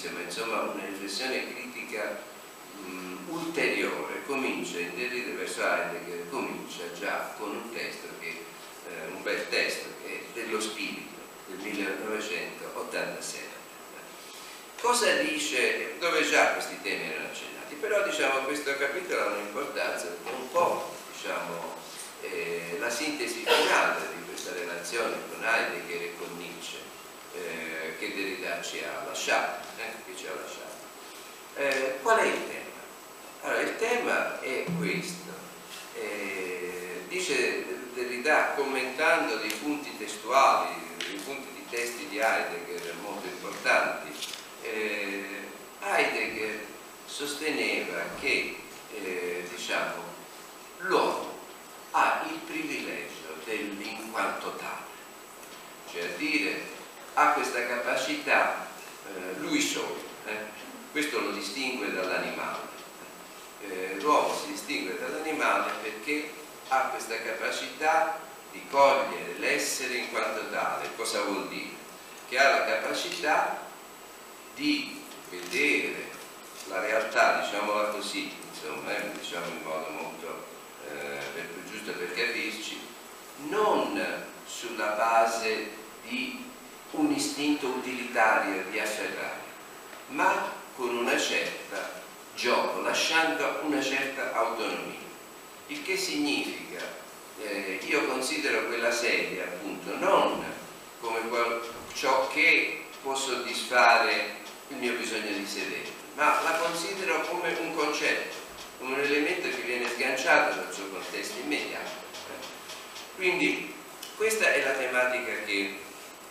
giudizio, ma insomma una riflessione critica mh, ulteriore comincia in Derrida verso Heidegger, comincia già con un testo che, eh, un bel testo che è dello spirito del millenovecentottantasette. Cosa dice, dove già questi temi erano accennati, però diciamo questo capitolo ha un'importanza perché un po' diciamo eh, la sintesi finale di questa relazione con Heidegger e con Nietzsche eh, che Derrida ci ha lasciato, eh, che ci ha lasciato. Eh, qual è il tema? Allora, il tema è questo. Eh, dice Derrida, commentando dei punti testuali, dei punti di testi di Heidegger molto importanti, eh, Heidegger sosteneva che eh, diciamo, l'uomo ha il privilegio dell'in quanto tale, cioè a dire ha questa capacità eh, lui solo, eh? Questo lo distingue dall'animale. Eh, l'uomo si distingue dall'animale perché ha questa capacità di cogliere l'essere in quanto tale. Cosa vuol dire? Che ha la capacità di vedere la realtà, diciamola così, insomma, eh, diciamo in modo molto eh, per più giusto per capirci, non sulla base di un istinto utilitario di afferrare, ma con una certa gioco, lasciando una certa autonomia. Il che significa, eh, io considero quella sedia appunto non come ciò che può soddisfare il mio bisogno di sedere, ma la considero come un concetto, come un elemento che viene sganciato dal suo contesto immediato. Quindi questa è la tematica che,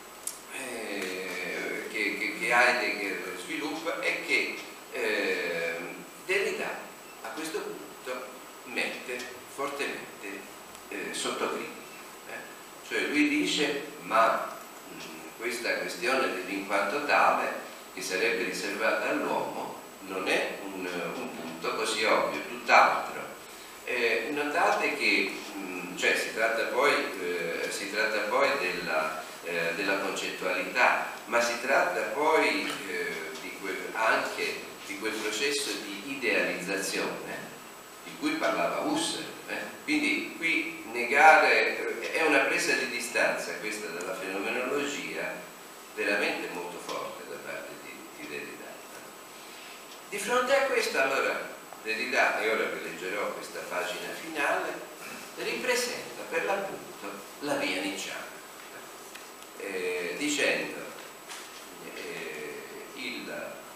eh, che, che, che Heidegger sviluppa e che eh, Derrida a questo punto mette fortemente eh, sotto critica. Eh? Cioè lui dice, ma mh, questa questione dell'in quanto tale che sarebbe riservata all'uomo non è un, un punto così ovvio, tutt'altro. Eh, notate che mh, cioè, si tratta poi, eh, si tratta poi della, eh, della concettualità, ma si tratta poi eh, di quel, anche di quel processo di idealizzazione di cui parlava Husserl. Eh? Quindi qui negare eh, è una presa di distanza questa dalla fenomenologia veramente molto forte da parte di, di Derrida. Di fronte a questo allora Derrida, e ora vi leggerò questa pagina finale, ripresenta per l'appunto la via nietzschiana, eh, dicendo eh, il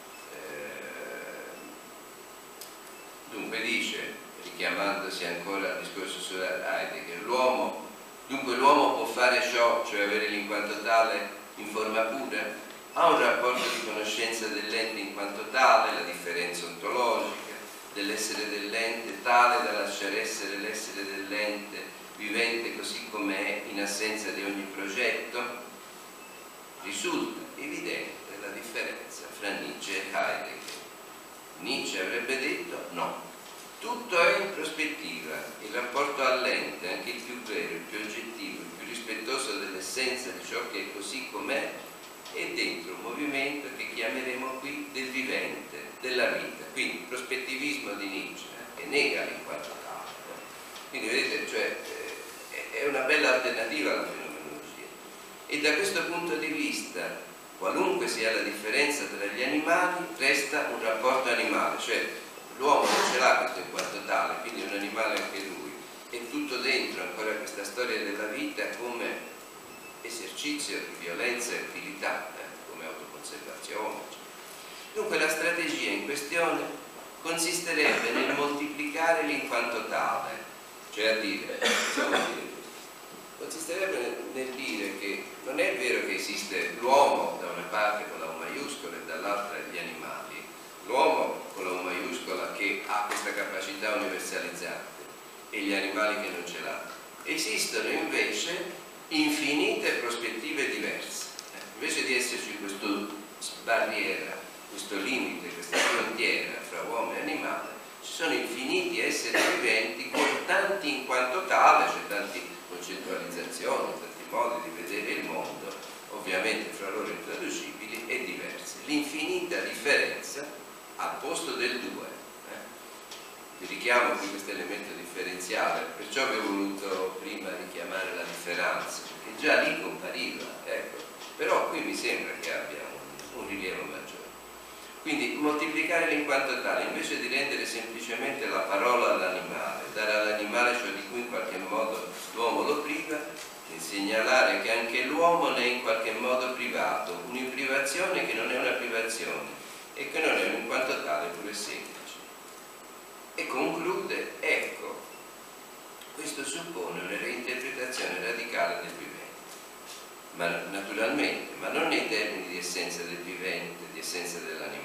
eh, dunque dice, richiamandosi ancora al discorso su Heidegger, l'uomo, dunque l'uomo può fare ciò, cioè avere l'inquanto tale in forma pura, ha un rapporto di conoscenza dell'ente in quanto tale, la differenza ontologica dell'essere dell'ente tale da lasciare essere l'essere dell'ente vivente così com'è in assenza di ogni progetto. Risulta evidente la differenza fra Nietzsche e Heidegger. Nietzsche avrebbe detto no, tutto è in prospettiva, il rapporto all'ente, anche il più vero, il più oggettivo, il più rispettoso dell'essenza di ciò che è così com'è, è dentro un movimento che chiameremo qui del vivente, della vita. Quindi il prospettivismo di Nietzsche eh, che nega l'inquanto tale. Quindi vedete, cioè, eh, è una bella alternativa alla fenomenologia. E da questo punto di vista, qualunque sia la differenza tra gli animali, resta un rapporto animale, cioè l'uomo non ce l'ha questo in quanto tale, quindi è un animale anche lui. È tutto dentro ancora questa storia della vita come esercizio di violenza e utilità, eh, come autoconservazione. Cioè. Dunque la strategia in questione consisterebbe nel moltiplicare l'inquanto tale, cioè a dire, insomma, consisterebbe nel, nel dire che non è vero che esiste l'uomo da una parte con la U maiuscola e dall'altra gli animali, l'uomo con la U maiuscola che ha questa capacità universalizzante e gli animali che non ce l'hanno. Esistono invece infinite prospettive diverse. Eh, invece di esserci questa barriera, questo limite, questa frontiera fra uomo e animale, ci sono infiniti esseri viventi con tanti in quanto tale, cioè tante concettualizzazioni, tanti modi di vedere il mondo, ovviamente fra loro intraducibili e diversi. l'infinita differenza al posto del due. Vi richiamo qui questo elemento differenziale, perciò vi ho voluto prima richiamare la differenza, che già lì compariva, ecco. Però qui mi sembra che abbia un, un rilievo maggiore. Quindi moltiplicare in quanto tale, invece di rendere semplicemente la parola all'animale, dare all'animale ciò di cui in qualche modo l'uomo lo priva, e segnalare che anche l'uomo ne è in qualche modo privato, un'imprivazione che non è una privazione e che non è in quanto tale pure semplice. E conclude, ecco, questo suppone una reinterpretazione radicale del vivente, ma naturalmente, ma non nei termini di essenza del vivente, di essenza dell'animale.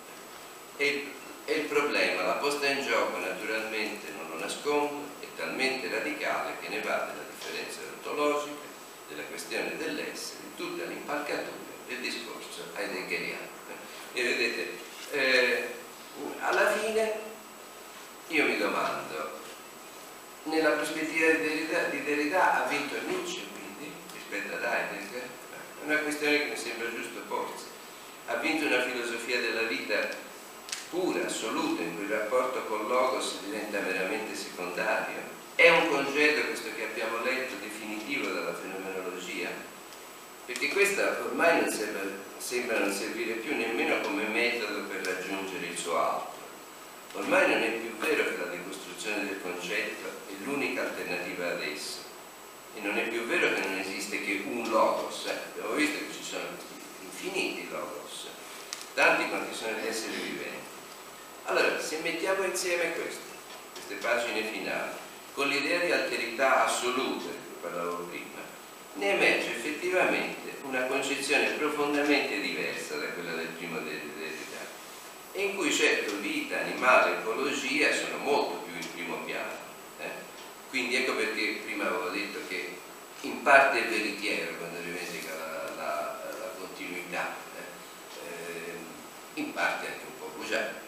E, e il problema, la posta in gioco, naturalmente, non lo nascondo, è talmente radicale che ne va della differenza ontologica, della questione dell'essere, tutta l'impalcatura del discorso heideggeriano. E vedete, eh, alla fine io mi domando, nella prospettiva di Derrida, di Derrida ha vinto Nietzsche, quindi, rispetto ad Heidegger? È una questione che mi sembra giusto porsi. Ha vinto una filosofia della vita pura, assoluta, in cui il rapporto con Logos diventa veramente secondario. È un congedo, questo che abbiamo letto, definitivo dalla fenomenologia, perché questa ormai non sembra, sembra non servire più nemmeno come metodo per raggiungere il suo altro. Ormai non è più vero che la decostruzione del concetto è l'unica alternativa ad esso, e non è più vero che non esiste che un logos. Eh, abbiamo visto che ci sono infiniti logos, tanti quanti sono gli esseri viventi. Allora, se mettiamo insieme queste, queste pagine finali, con l'idea di alterità assoluta di cui parlavo prima, ne emerge effettivamente una concezione profondamente diversa da quella del primo Derrida, e in cui certo vita, animale, ecologia sono molto più in primo piano. Eh? Quindi ecco perché prima avevo detto che in parte è veritiero quando rivendica la, la, la continuità, eh? Eh, in parte anche un po' bugiardo.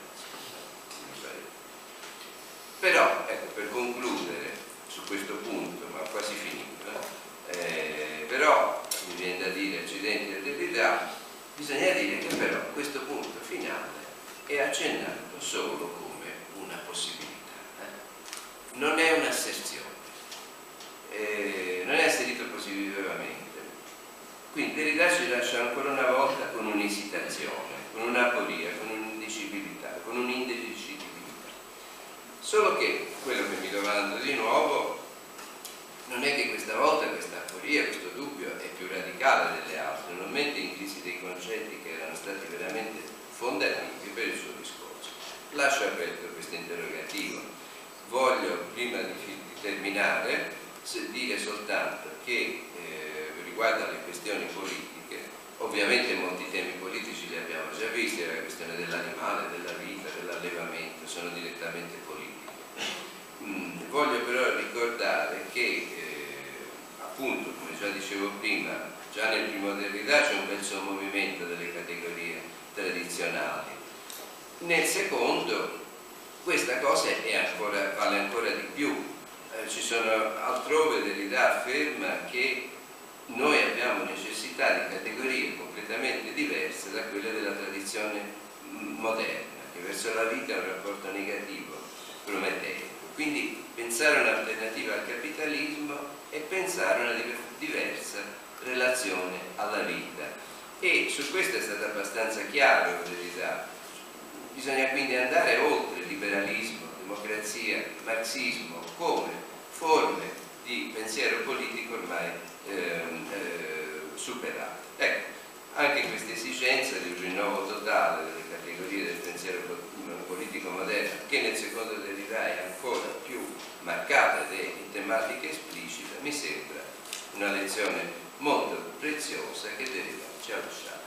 Però, ecco, per concludere su questo punto, ma quasi finito, eh, però mi viene da dire accidenti e Derrida, bisogna dire che però questo punto finale è accennato solo come una possibilità, eh? Non è un'asserzione, eh, non è asserito positivamente. Quindi Derrida ci lascia ancora una volta con un'esitazione, con un'aporia, con un'indicibilità, con un'indecidibilità. Solo che quello che mi domando di nuovo non è che questa volta questa aporia, questo dubbio è più radicale delle altre, non mette in crisi dei concetti che erano stati veramente fondativi per il suo discorso. Lascio aperto questo interrogativo. Voglio, prima di, di terminare, dire soltanto che eh, riguardo alle questioni politiche, ovviamente molti temi politici li abbiamo già visti, la questione dell'animale, della vita, dell'allevamento, sono direttamente politiche. Mm, voglio però ricordare che, eh, appunto, come già dicevo prima, già nel primo Derrida c'è un bel sommovimento delle categorie tradizionali. Nel secondo questa cosa è ancora, vale ancora di più. Eh, ci sono altrove Derrida afferma che noi abbiamo necessità di categorie completamente diverse da quelle della tradizione moderna, che verso la vita ha un rapporto negativo, prometeico. Quindi pensare un'alternativa al capitalismo è pensare una diversa relazione alla vita. E su questo è stato abbastanza chiaro Derrida. Bisogna quindi andare oltre liberalismo, democrazia, marxismo come forme di pensiero politico ormai ehm, eh, superate. Ecco, anche questa esigenza di un rinnovo totale delle categorie del pensiero politico moderno, che nel secondo Derrida è ancora più marcata ed è in tematica esplicita, mi sembra una lezione molto preziosa che Derrida ci ha lasciato.